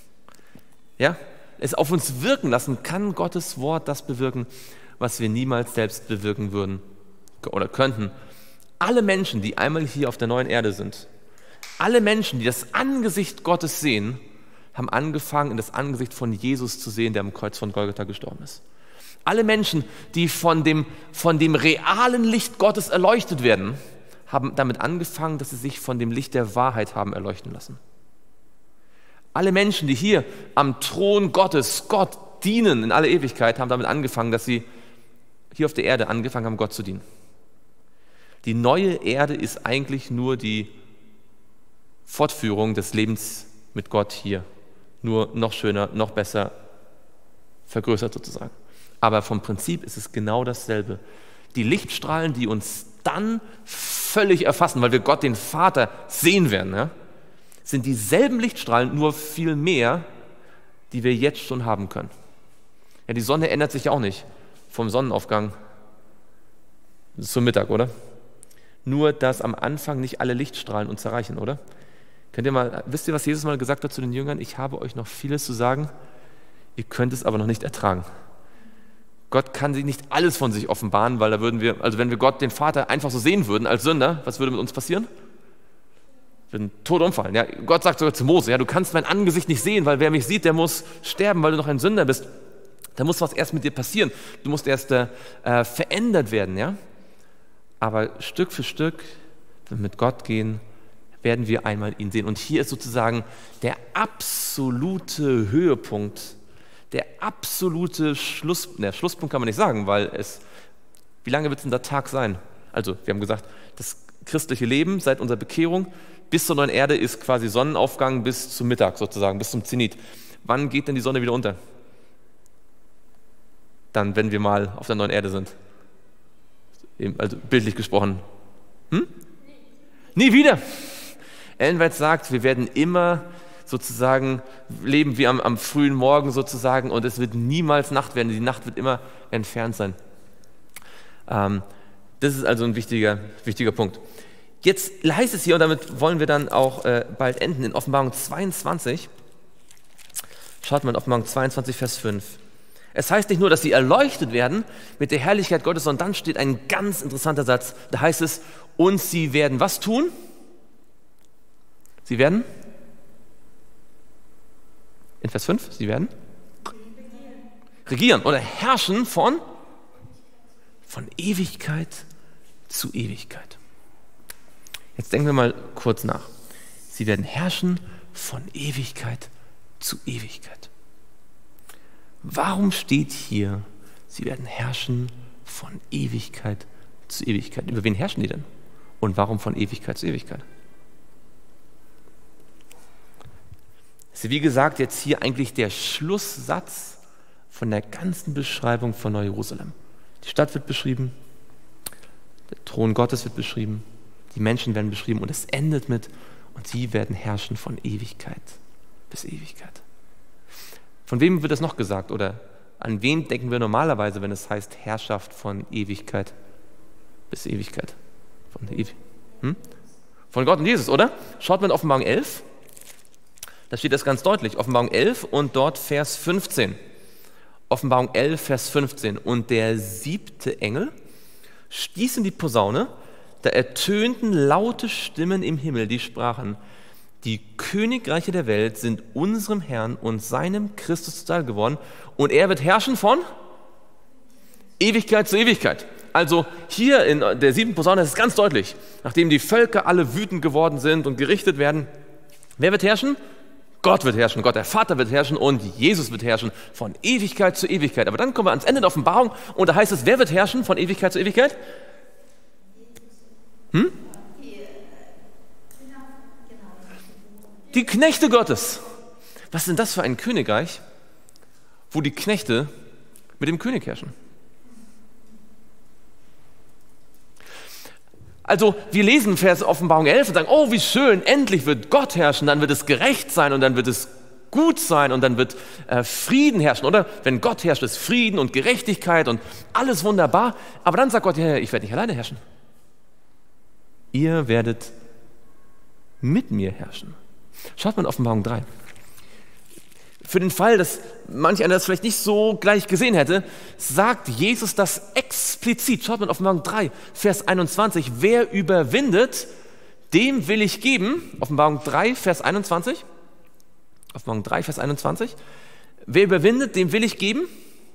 ja, es auf uns wirken lassen, kann Gottes Wort das bewirken, was wir niemals selbst bewirken würden oder könnten. Alle Menschen, die einmal hier auf der neuen Erde sind, alle Menschen, die das Angesicht Gottes sehen, haben angefangen, in das Angesicht von Jesus zu sehen, der am Kreuz von Golgatha gestorben ist. Alle Menschen, die von dem realen Licht Gottes erleuchtet werden, haben damit angefangen, dass sie sich von dem Licht der Wahrheit haben erleuchten lassen. Alle Menschen, die hier am Thron Gottes Gott dienen in aller Ewigkeit, haben damit angefangen, dass sie hier auf der Erde angefangen haben, Gott zu dienen. Die neue Erde ist eigentlich nur die Fortführung des Lebens mit Gott hier. Nur noch schöner, noch besser, vergrößert sozusagen. Aber vom Prinzip ist es genau dasselbe. Die Lichtstrahlen, die uns dann völlig erfassen, weil wir Gott, den Vater, sehen werden, ja, sind dieselben Lichtstrahlen, nur viel mehr, die wir jetzt schon haben können. Ja, die Sonne ändert sich ja auch nicht vom Sonnenaufgang zum Mittag, oder? Nur, dass am Anfang nicht alle Lichtstrahlen uns erreichen, oder? Wisst ihr, was Jesus mal gesagt hat zu den Jüngern? Ich habe euch noch vieles zu sagen, ihr könnt es aber noch nicht ertragen. Gott kann sich nicht alles von sich offenbaren, weil wenn wir Gott, den Vater, einfach so sehen würden als Sünder, was würde mit uns passieren? Wir würden tot umfallen. Ja, Gott sagt sogar zu Mose, ja, du kannst mein Angesicht nicht sehen, weil wer mich sieht, der muss sterben, weil du noch ein Sünder bist. Da muss was erst mit dir passieren. Du musst erst verändert werden. Ja? Aber Stück für Stück, wenn wir mit Gott gehen, werden wir einmal ihn sehen. Und hier ist sozusagen der absolute Höhepunkt, der absolute Schlusspunkt kann man nicht sagen, wie lange wird es denn der Tag sein? Also, wir haben gesagt, das christliche Leben seit unserer Bekehrung bis zur neuen Erde ist quasi Sonnenaufgang bis zum Mittag sozusagen, bis zum Zenit. Wann geht denn die Sonne wieder unter? Dann, wenn wir mal auf der neuen Erde sind. Also bildlich gesprochen. Nie wieder. Ellen White sagt, wir werden immer sozusagen leben wie am frühen Morgen sozusagen und es wird niemals Nacht werden. Die Nacht wird immer entfernt sein. Das ist also ein wichtiger Punkt. Jetzt heißt es hier, und damit wollen wir dann auch bald enden, in Offenbarung 22. Schaut mal in Offenbarung 22, Vers 5. Es heißt nicht nur, dass sie erleuchtet werden mit der Herrlichkeit Gottes, sondern dann steht ein ganz interessanter Satz. Da heißt es, und sie werden was tun? Sie werden? In Vers 5, sie werden? Regieren oder herrschen von Ewigkeit zu Ewigkeit. Jetzt denken wir mal kurz nach. Sie werden herrschen von Ewigkeit zu Ewigkeit. Warum steht hier, sie werden herrschen von Ewigkeit zu Ewigkeit? Über wen herrschen die denn? Und warum von Ewigkeit zu Ewigkeit? Das ist wie gesagt jetzt hier eigentlich der Schlusssatz von der ganzen Beschreibung von Neu-Jerusalem. Die Stadt wird beschrieben, der Thron Gottes wird beschrieben, die Menschen werden beschrieben und es endet mit, und sie werden herrschen von Ewigkeit bis Ewigkeit. Von wem wird das noch gesagt oder an wen denken wir normalerweise, wenn es heißt Herrschaft von Ewigkeit bis Ewigkeit? Von Gott und Jesus, oder? Schaut mal in Offenbarung 11. Da steht das ganz deutlich. Offenbarung 11 und dort Vers 15. Offenbarung 11, Vers 15. Und der 7. Engel stieß in die Posaune, da ertönten laute Stimmen im Himmel, die sprachen: Die Königreiche der Welt sind unserem Herrn und seinem Christus zuteil geworden, und er wird herrschen von Ewigkeit zu Ewigkeit. Also hier in der 7. Posaune ist es ganz deutlich, nachdem die Völker alle wütend geworden sind und gerichtet werden, wer wird herrschen? Gott wird herrschen, Gott der Vater wird herrschen und Jesus wird herrschen von Ewigkeit zu Ewigkeit. Aber dann kommen wir ans Ende der Offenbarung und da heißt es, wer wird herrschen von Ewigkeit zu Ewigkeit? Die Knechte Gottes. Was ist denn das für ein Königreich, wo die Knechte mit dem König herrschen? Also wir lesen Vers Offenbarung 11 und sagen, oh wie schön, endlich wird Gott herrschen, dann wird es gerecht sein und dann wird es gut sein und dann wird Frieden herrschen, oder? Wenn Gott herrscht, ist Frieden und Gerechtigkeit und alles wunderbar. Aber dann sagt Gott, ja, ich werde nicht alleine herrschen. Ihr werdet mit mir herrschen. Schaut mal in Offenbarung 3. Für den Fall, dass manch einer das vielleicht nicht so gleich gesehen hätte, sagt Jesus das explizit. Schaut mal in Offenbarung 3, Vers 21. Wer überwindet, dem will ich geben. Offenbarung 3, Vers 21. Offenbarung 3, Vers 21. Wer überwindet, dem will ich geben,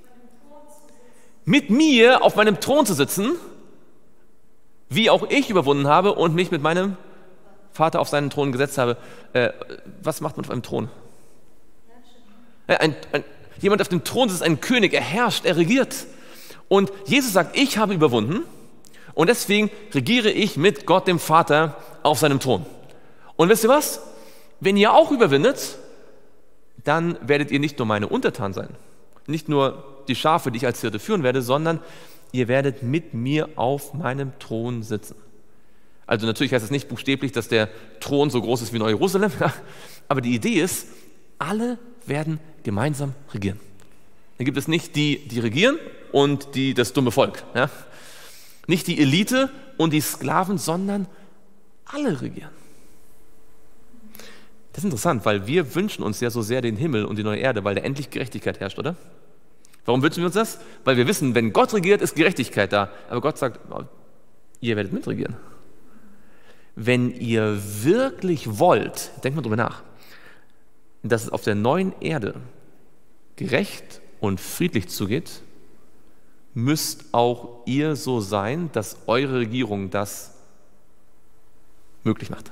mit mir auf meinem Thron zu sitzen, wie auch ich überwunden habe und mich mit meinem Vater auf seinen Thron gesetzt habe. Was macht man auf einem Thron? Jemand auf dem Thron ist ein König, er herrscht, er regiert. Und Jesus sagt, ich habe überwunden und deswegen regiere ich mit Gott, dem Vater, auf seinem Thron. Und wisst ihr was? Wenn ihr auch überwindet, dann werdet ihr nicht nur meine Untertanen sein, nicht nur die Schafe, die ich als Hirte führen werde, sondern ihr werdet mit mir auf meinem Thron sitzen. Also natürlich heißt es nicht buchstäblich, dass der Thron so groß ist wie Neu-Jerusalem, aber die Idee ist, alle werden gemeinsam regieren. Da gibt es nicht die, die regieren und das dumme Volk. Ja? Nicht die Elite und die Sklaven, sondern alle regieren. Das ist interessant, weil wir wünschen uns ja so sehr den Himmel und die neue Erde, weil da endlich Gerechtigkeit herrscht, oder? Warum wünschen wir uns das? Weil wir wissen, wenn Gott regiert, ist Gerechtigkeit da. Aber Gott sagt, ihr werdet mitregieren. Wenn ihr wirklich wollt, denkt mal drüber nach, dass es auf der neuen Erde gerecht und friedlich zugeht, müsst auch ihr so sein, dass eure Regierung das möglich macht.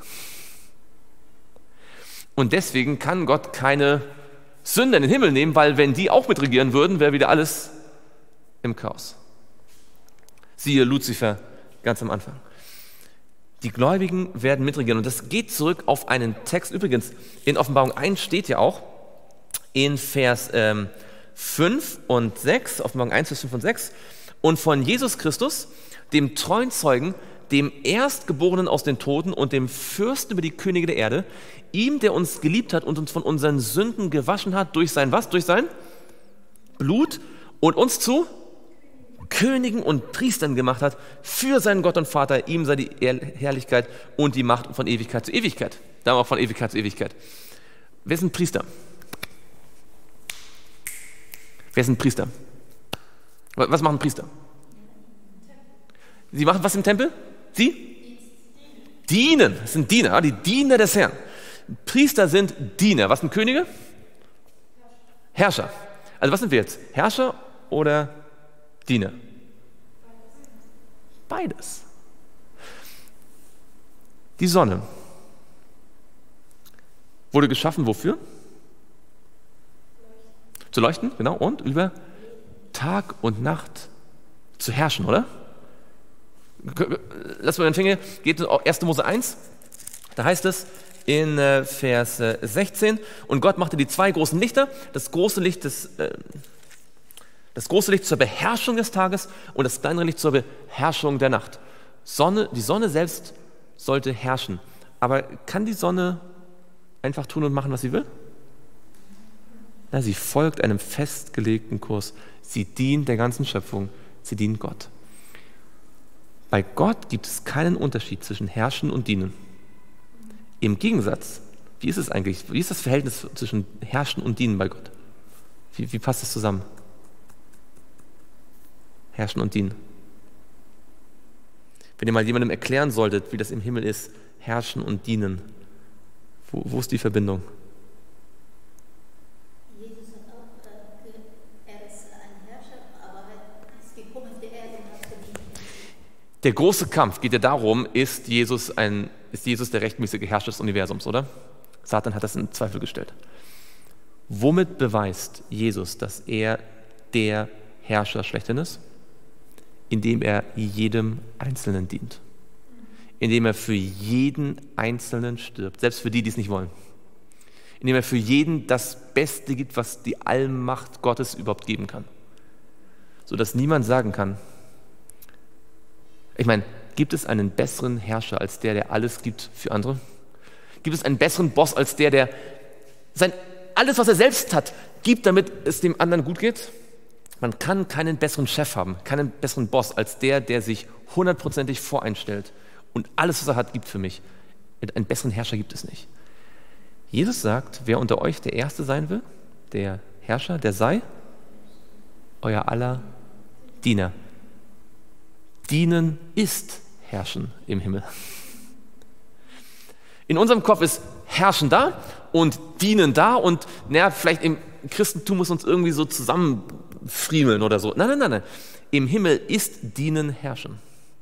Und deswegen kann Gott keine Sünder in den Himmel nehmen, weil wenn die auch mitregieren würden, wäre wieder alles im Chaos. Siehe Luzifer ganz am Anfang. Die Gläubigen werden mitregieren und das geht zurück auf einen Text. Übrigens, in Offenbarung 1 steht ja auch in Vers 5 und 6, Offenbarung 1, Vers 5 und 6, und von Jesus Christus, dem treuen Zeugen, dem Erstgeborenen aus den Toten und dem Fürsten über die Könige der Erde, ihm, der uns geliebt hat und uns von unseren Sünden gewaschen hat, durch sein was? Durch sein Blut und uns zu Königen und Priestern gemacht hat, für seinen Gott und Vater, ihm sei die Herrlichkeit und die Macht von Ewigkeit zu Ewigkeit. Darum auch von Ewigkeit zu Ewigkeit. Wer sind Priester? Wer sind Priester? Was machen Priester? Sie machen was im Tempel? Sie? Dienen. Das sind Diener, die Diener des Herrn. Priester sind Diener. Was sind Könige? Herrscher. Also was sind wir jetzt? Herrscher oder Diener? Beides. Die Sonne wurde geschaffen, wofür? Zu leuchten, genau, und über Tag und Nacht zu herrschen, oder? Lass mal den Finger, geht in 1. Mose 1, da heißt es in Vers 16, und Gott machte die zwei großen Lichter, das große Licht zur Beherrschung des Tages und das kleinere Licht zur Beherrschung der Nacht. Die Sonne selbst sollte herrschen. Aber kann die Sonne einfach tun und machen, was sie will? Na, sie folgt einem festgelegten Kurs. Sie dient der ganzen Schöpfung. Sie dient Gott. Bei Gott gibt es keinen Unterschied zwischen Herrschen und Dienen. Im Gegensatz, wie ist es eigentlich? Wie ist das Verhältnis zwischen Herrschen und Dienen bei Gott? Wie passt das zusammen? Herrschen und Dienen. Wenn ihr mal jemandem erklären solltet, wie das im Himmel ist, herrschen und dienen, wo ist die Verbindung? Jesus hat auch, er ist ein Herrscher, aber ist gekommen auf die Erde und hat gedient. Der große Kampf geht ja darum, ist Jesus der rechtmäßige Herrscher des Universums, oder? Satan hat das in Zweifel gestellt. Womit beweist Jesus, dass er der Herrscher schlechthin ist? Indem er jedem Einzelnen dient. Indem er für jeden Einzelnen stirbt, selbst für die, die es nicht wollen. Indem er für jeden das Beste gibt, was die Allmacht Gottes überhaupt geben kann. Sodass niemand sagen kann, ich meine, gibt es einen besseren Herrscher als der alles gibt für andere? Gibt es einen besseren Boss als der alles, was er selbst hat, gibt, damit es dem anderen gut geht? Man kann keinen besseren Chef haben, keinen besseren Boss als der sich 100%ig voreinstellt und alles, was er hat, gibt für mich. Einen besseren Herrscher gibt es nicht. Jesus sagt, wer unter euch der Erste sein will, der Herrscher, der sei euer aller Diener. Dienen ist Herrschen im Himmel. In unserem Kopf ist Herrschen da und Dienen da und vielleicht im Christentum muss uns irgendwie so zusammenfriemeln oder so. Nein. Im Himmel ist Dienen Herrschen.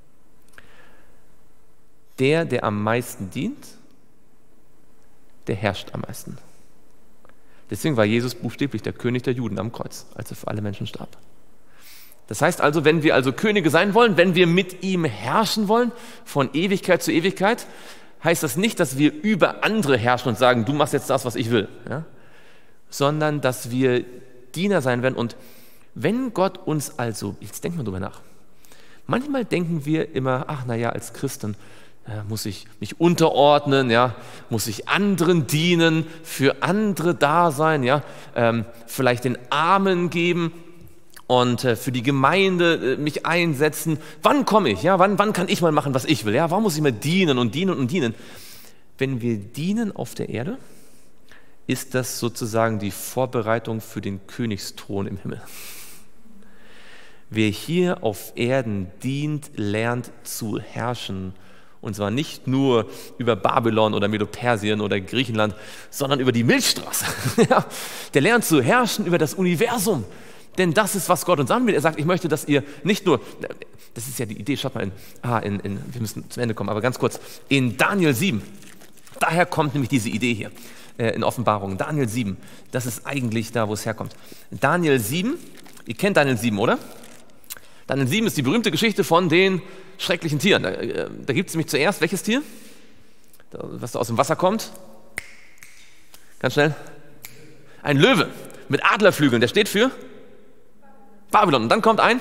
Der am meisten dient, der herrscht am meisten. Deswegen war Jesus buchstäblich der König der Juden am Kreuz, als er für alle Menschen starb. Das heißt also, wenn wir also Könige sein wollen, wenn wir mit ihm herrschen wollen, von Ewigkeit zu Ewigkeit, heißt das nicht, dass wir über andere herrschen und sagen, du machst jetzt das, was ich will, ja? Sondern dass wir Diener sein werden. Und wenn Gott uns also, jetzt denkt mal drüber nach, manchmal denken wir immer, als Christen muss ich mich unterordnen, muss ich anderen dienen, für andere da sein, vielleicht den Armen geben und für die Gemeinde mich einsetzen. Wann komme ich? Wann kann ich mal machen, was ich will? Warum muss ich mal dienen und dienen und dienen? Wenn wir dienen auf der Erde, ist das sozusagen die Vorbereitung für den Königsthron im Himmel. Wer hier auf Erden dient, lernt zu herrschen. Und zwar nicht nur über Babylon oder Medo-Persien oder Griechenland, sondern über die Milchstraße. Der lernt zu herrschen über das Universum. Denn das ist, was Gott uns anbietet. Er sagt, ich möchte, dass ihr nicht nur, das ist ja die Idee, schaut mal wir müssen zum Ende kommen, aber ganz kurz, in Daniel 7, daher kommt nämlich diese Idee hier, in Offenbarung, Daniel 7, das ist eigentlich da, wo es herkommt. Daniel 7, ihr kennt Daniel 7, oder? Daniel 7 ist die berühmte Geschichte von den schrecklichen Tieren. Da gibt es nämlich zuerst, welches Tier? Was da aus dem Wasser kommt? Ganz schnell. Ein Löwe mit Adlerflügeln, der steht für Babylon. Und dann kommt ein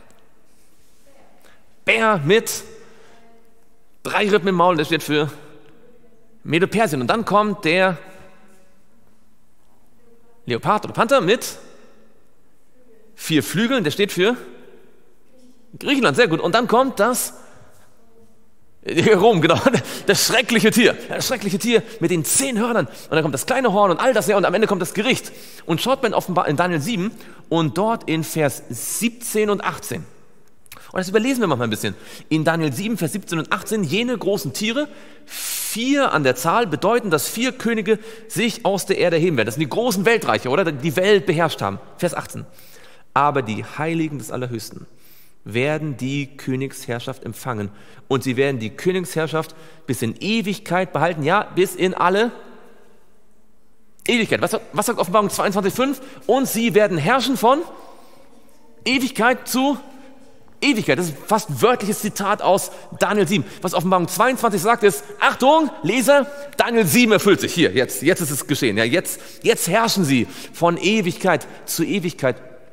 Bär mit 3 Rippen im Maul, der steht für Medo-Persien. Und dann kommt der Leopard oder Panther mit 4 Flügeln, der steht für Griechenland, sehr gut. Und dann kommt das Rom, genau, das schreckliche Tier mit den 10 Hörnern. Und dann kommt das kleine Horn und all das, und am Ende kommt das Gericht. Und schaut mal in Daniel 7 und dort in Vers 17 und 18. Und das überlesen wir mal ein bisschen. In Daniel 7, Vers 17 und 18, jene großen Tiere, 4 an der Zahl, bedeuten, dass 4 Könige sich aus der Erde heben werden. Das sind die großen Weltreiche, oder? Die Welt beherrscht haben. Vers 18. Aber die Heiligen des Allerhöchsten werden die Königsherrschaft empfangen. Und sie werden die Königsherrschaft bis in Ewigkeit behalten. Ja, bis in alle Ewigkeit. Was sagt Offenbarung 22,5? Und sie werden herrschen von Ewigkeit zu Ewigkeit. Das ist fast ein wörtliches Zitat aus Daniel 7. Was Offenbarung 22 sagt, ist, Achtung, Leser, Daniel 7 erfüllt sich. Hier, jetzt ist es geschehen. Ja, jetzt herrschen sie von Ewigkeit zu Ewigkeit.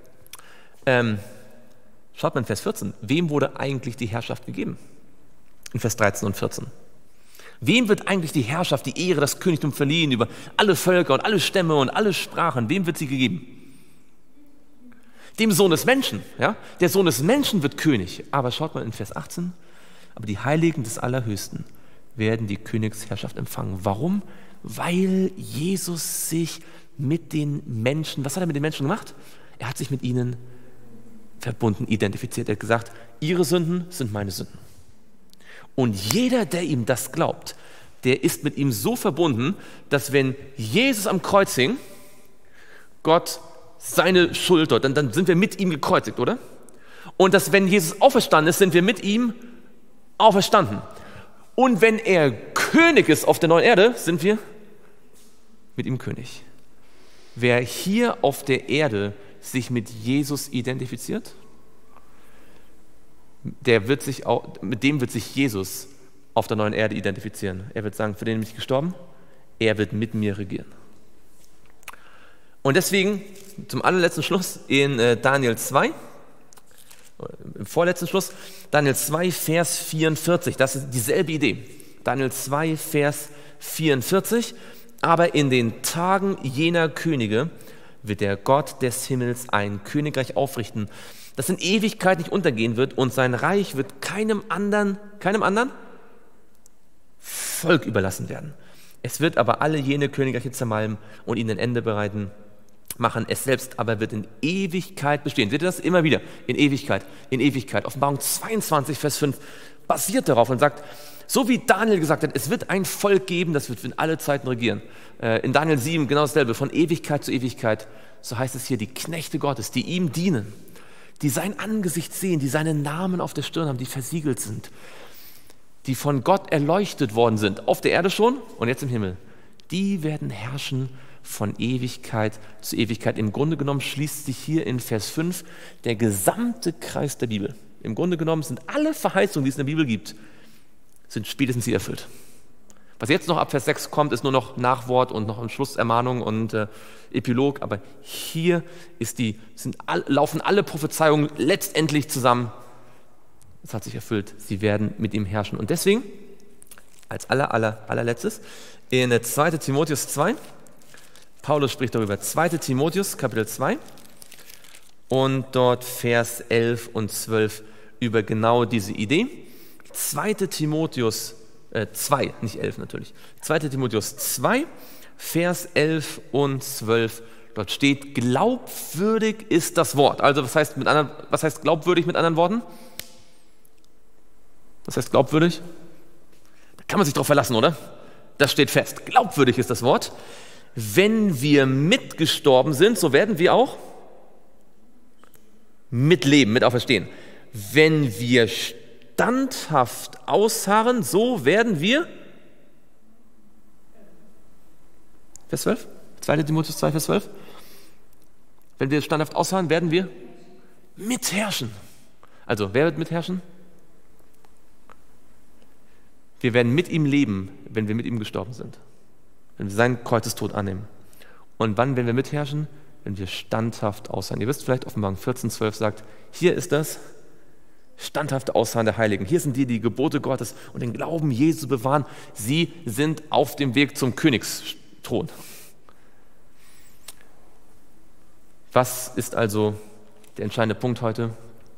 Schaut mal in Vers 14. Wem wurde eigentlich die Herrschaft gegeben? In Vers 13 und 14. Wem wird eigentlich die Herrschaft, die Ehre, das Königtum verliehen über alle Völker und alle Stämme und alle Sprachen? Wem wird sie gegeben? Dem Sohn des Menschen. Ja? Der Sohn des Menschen wird König. Aber schaut mal in Vers 18. Aber die Heiligen des Allerhöchsten werden die Königsherrschaft empfangen. Warum? Weil Jesus sich mit den Menschen, was hat er mit den Menschen gemacht? Er hat sich mit ihnen verbunden, identifiziert. Er hat gesagt, ihre Sünden sind meine Sünden. Und jeder, der ihm das glaubt, der ist mit ihm so verbunden, dass wenn Jesus am Kreuz hing, Gott seine Schuld dort, dann sind wir mit ihm gekreuzigt, oder? Und dass wenn Jesus auferstanden ist, sind wir mit ihm auferstanden. Und wenn er König ist auf der neuen Erde, sind wir mit ihm König. Wer hier auf der Erde sich mit Jesus identifiziert, mit dem wird sich Jesus auf der neuen Erde identifizieren. Er wird sagen, für den bin ich gestorben, er wird mit mir regieren. Und deswegen, zum allerletzten Schluss, in Daniel 2, im vorletzten Schluss, Daniel 2, Vers 44, das ist dieselbe Idee. Daniel 2, Vers 44, aber in den Tagen jener Könige wird der Gott des Himmels ein Königreich aufrichten, das in Ewigkeit nicht untergehen wird, und sein Reich wird keinem anderen Volk überlassen werden. Es wird aber alle jene Königreiche zermalmen und ihnen ein Ende bereiten machen. Es selbst aber wird in Ewigkeit bestehen. Seht ihr das immer wieder? In Ewigkeit, in Ewigkeit. Offenbarung 22, Vers 5 basiert darauf und sagt, so wie Daniel gesagt hat, es wird ein Volk geben, das wird in alle Zeiten regieren. In Daniel 7 genau dasselbe, von Ewigkeit zu Ewigkeit. So heißt es hier, die Knechte Gottes, die ihm dienen, die sein Angesicht sehen, die seinen Namen auf der Stirn haben, die versiegelt sind, die von Gott erleuchtet worden sind, auf der Erde schon und jetzt im Himmel. Die werden herrschen von Ewigkeit zu Ewigkeit. Im Grunde genommen schließt sich hier in Vers 5 der gesamte Kreis der Bibel. Im Grunde genommen sind alle Verheißungen, die es in der Bibel gibt, sind spätestens hier erfüllt. Was jetzt noch ab Vers 6 kommt, ist nur noch Nachwort und noch eine Schlussermahnung und Epilog, aber hier laufen alle Prophezeiungen letztendlich zusammen. Es hat sich erfüllt, sie werden mit ihm herrschen. Und deswegen, als allerletztes, in 2. Timotheus 2, Paulus spricht darüber, 2. Timotheus, Kapitel 2, und dort Vers 11 und 12 über genau diese Idee. 2. Timotheus 2, nicht 11 natürlich. 2. Timotheus 2, Vers 11 und 12. Dort steht, glaubwürdig ist das Wort. Also was heißt glaubwürdig mit anderen Worten? Was heißt glaubwürdig? Da kann man sich drauf verlassen, oder? Das steht fest. Glaubwürdig ist das Wort. Wenn wir mitgestorben sind, so werden wir auch mitleben, mit auferstehen. Wenn wir standhaft ausharren, so werden wir, Vers 12, 2. Timotheus 2, Vers 12, wenn wir standhaft ausharren, werden wir mitherrschen. Also, wer wird mitherrschen? Wir werden mit ihm leben, wenn wir mit ihm gestorben sind. Wenn wir seinen Kreuzestod annehmen. Und wann werden wir mitherrschen? Wenn wir standhaft ausharren. Ihr wisst vielleicht, Offenbarung 14, 12 sagt, hier ist das standhafte Ausharren der Heiligen. Hier sind die Gebote Gottes und den Glauben Jesu bewahren. Sie sind auf dem Weg zum Königsthron. Was ist also der entscheidende Punkt heute?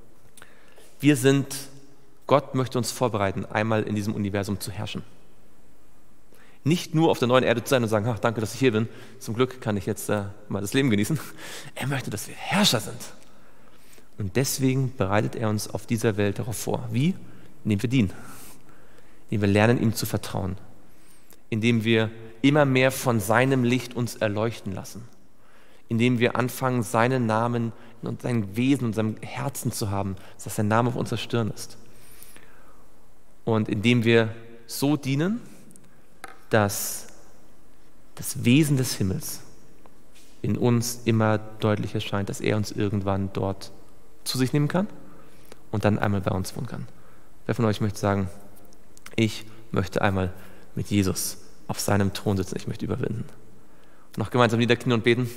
Gott möchte uns vorbereiten, einmal in diesem Universum zu herrschen. Nicht nur auf der neuen Erde zu sein und sagen, ach, danke, dass ich hier bin. Zum Glück kann ich jetzt mal das Leben genießen. Er möchte, dass wir Herrscher sind. Und deswegen bereitet er uns auf dieser Welt darauf vor. Wie? Indem wir dienen. Indem wir lernen, ihm zu vertrauen. Indem wir immer mehr von seinem Licht uns erleuchten lassen. Indem wir anfangen, seinen Namen und sein Wesen und sein Herzen zu haben, dass sein Name auf unserer Stirn ist. Und indem wir so dienen, dass das Wesen des Himmels in uns immer deutlicher erscheint, dass er uns irgendwann dort zu sich nehmen kann und dann einmal bei uns wohnen kann. Wer von euch möchte sagen, ich möchte einmal mit Jesus auf seinem Thron sitzen, ich möchte überwinden. Noch gemeinsam niederknien und beten.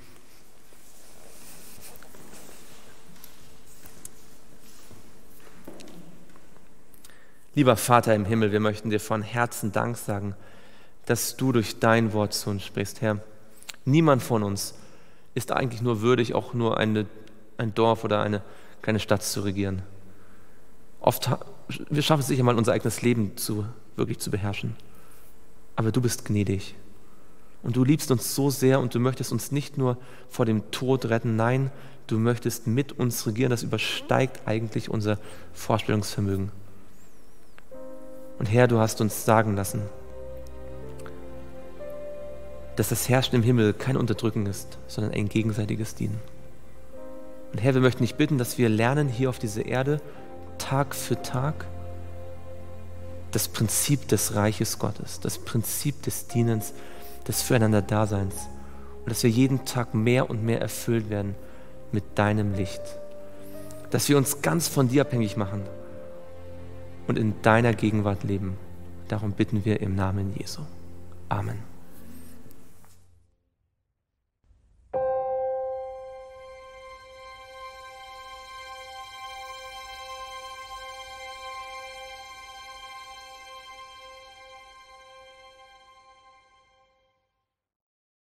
Lieber Vater im Himmel, wir möchten dir von Herzen Dank sagen, dass du durch dein Wort zu uns sprichst, Herr. Niemand von uns ist eigentlich nur würdig, auch nur ein Dorf oder eine kleine Stadt zu regieren. Wir schaffen es nicht einmal, unser eigenes Leben zu wirklich zu beherrschen. Aber du bist gnädig. Und du liebst uns so sehr und du möchtest uns nicht nur vor dem Tod retten, nein, du möchtest mit uns regieren. Das übersteigt eigentlich unser Vorstellungsvermögen. Und Herr, du hast uns sagen lassen, dass das Herrschen im Himmel kein Unterdrücken ist, sondern ein gegenseitiges Dienen. Und Herr, wir möchten dich bitten, dass wir lernen hier auf dieser Erde, Tag für Tag, das Prinzip des Reiches Gottes, das Prinzip des Dienens, des Füreinander-Daseins. Und dass wir jeden Tag mehr und mehr erfüllt werden mit deinem Licht. Dass wir uns ganz von dir abhängig machen und in deiner Gegenwart leben. Darum bitten wir im Namen Jesu. Amen.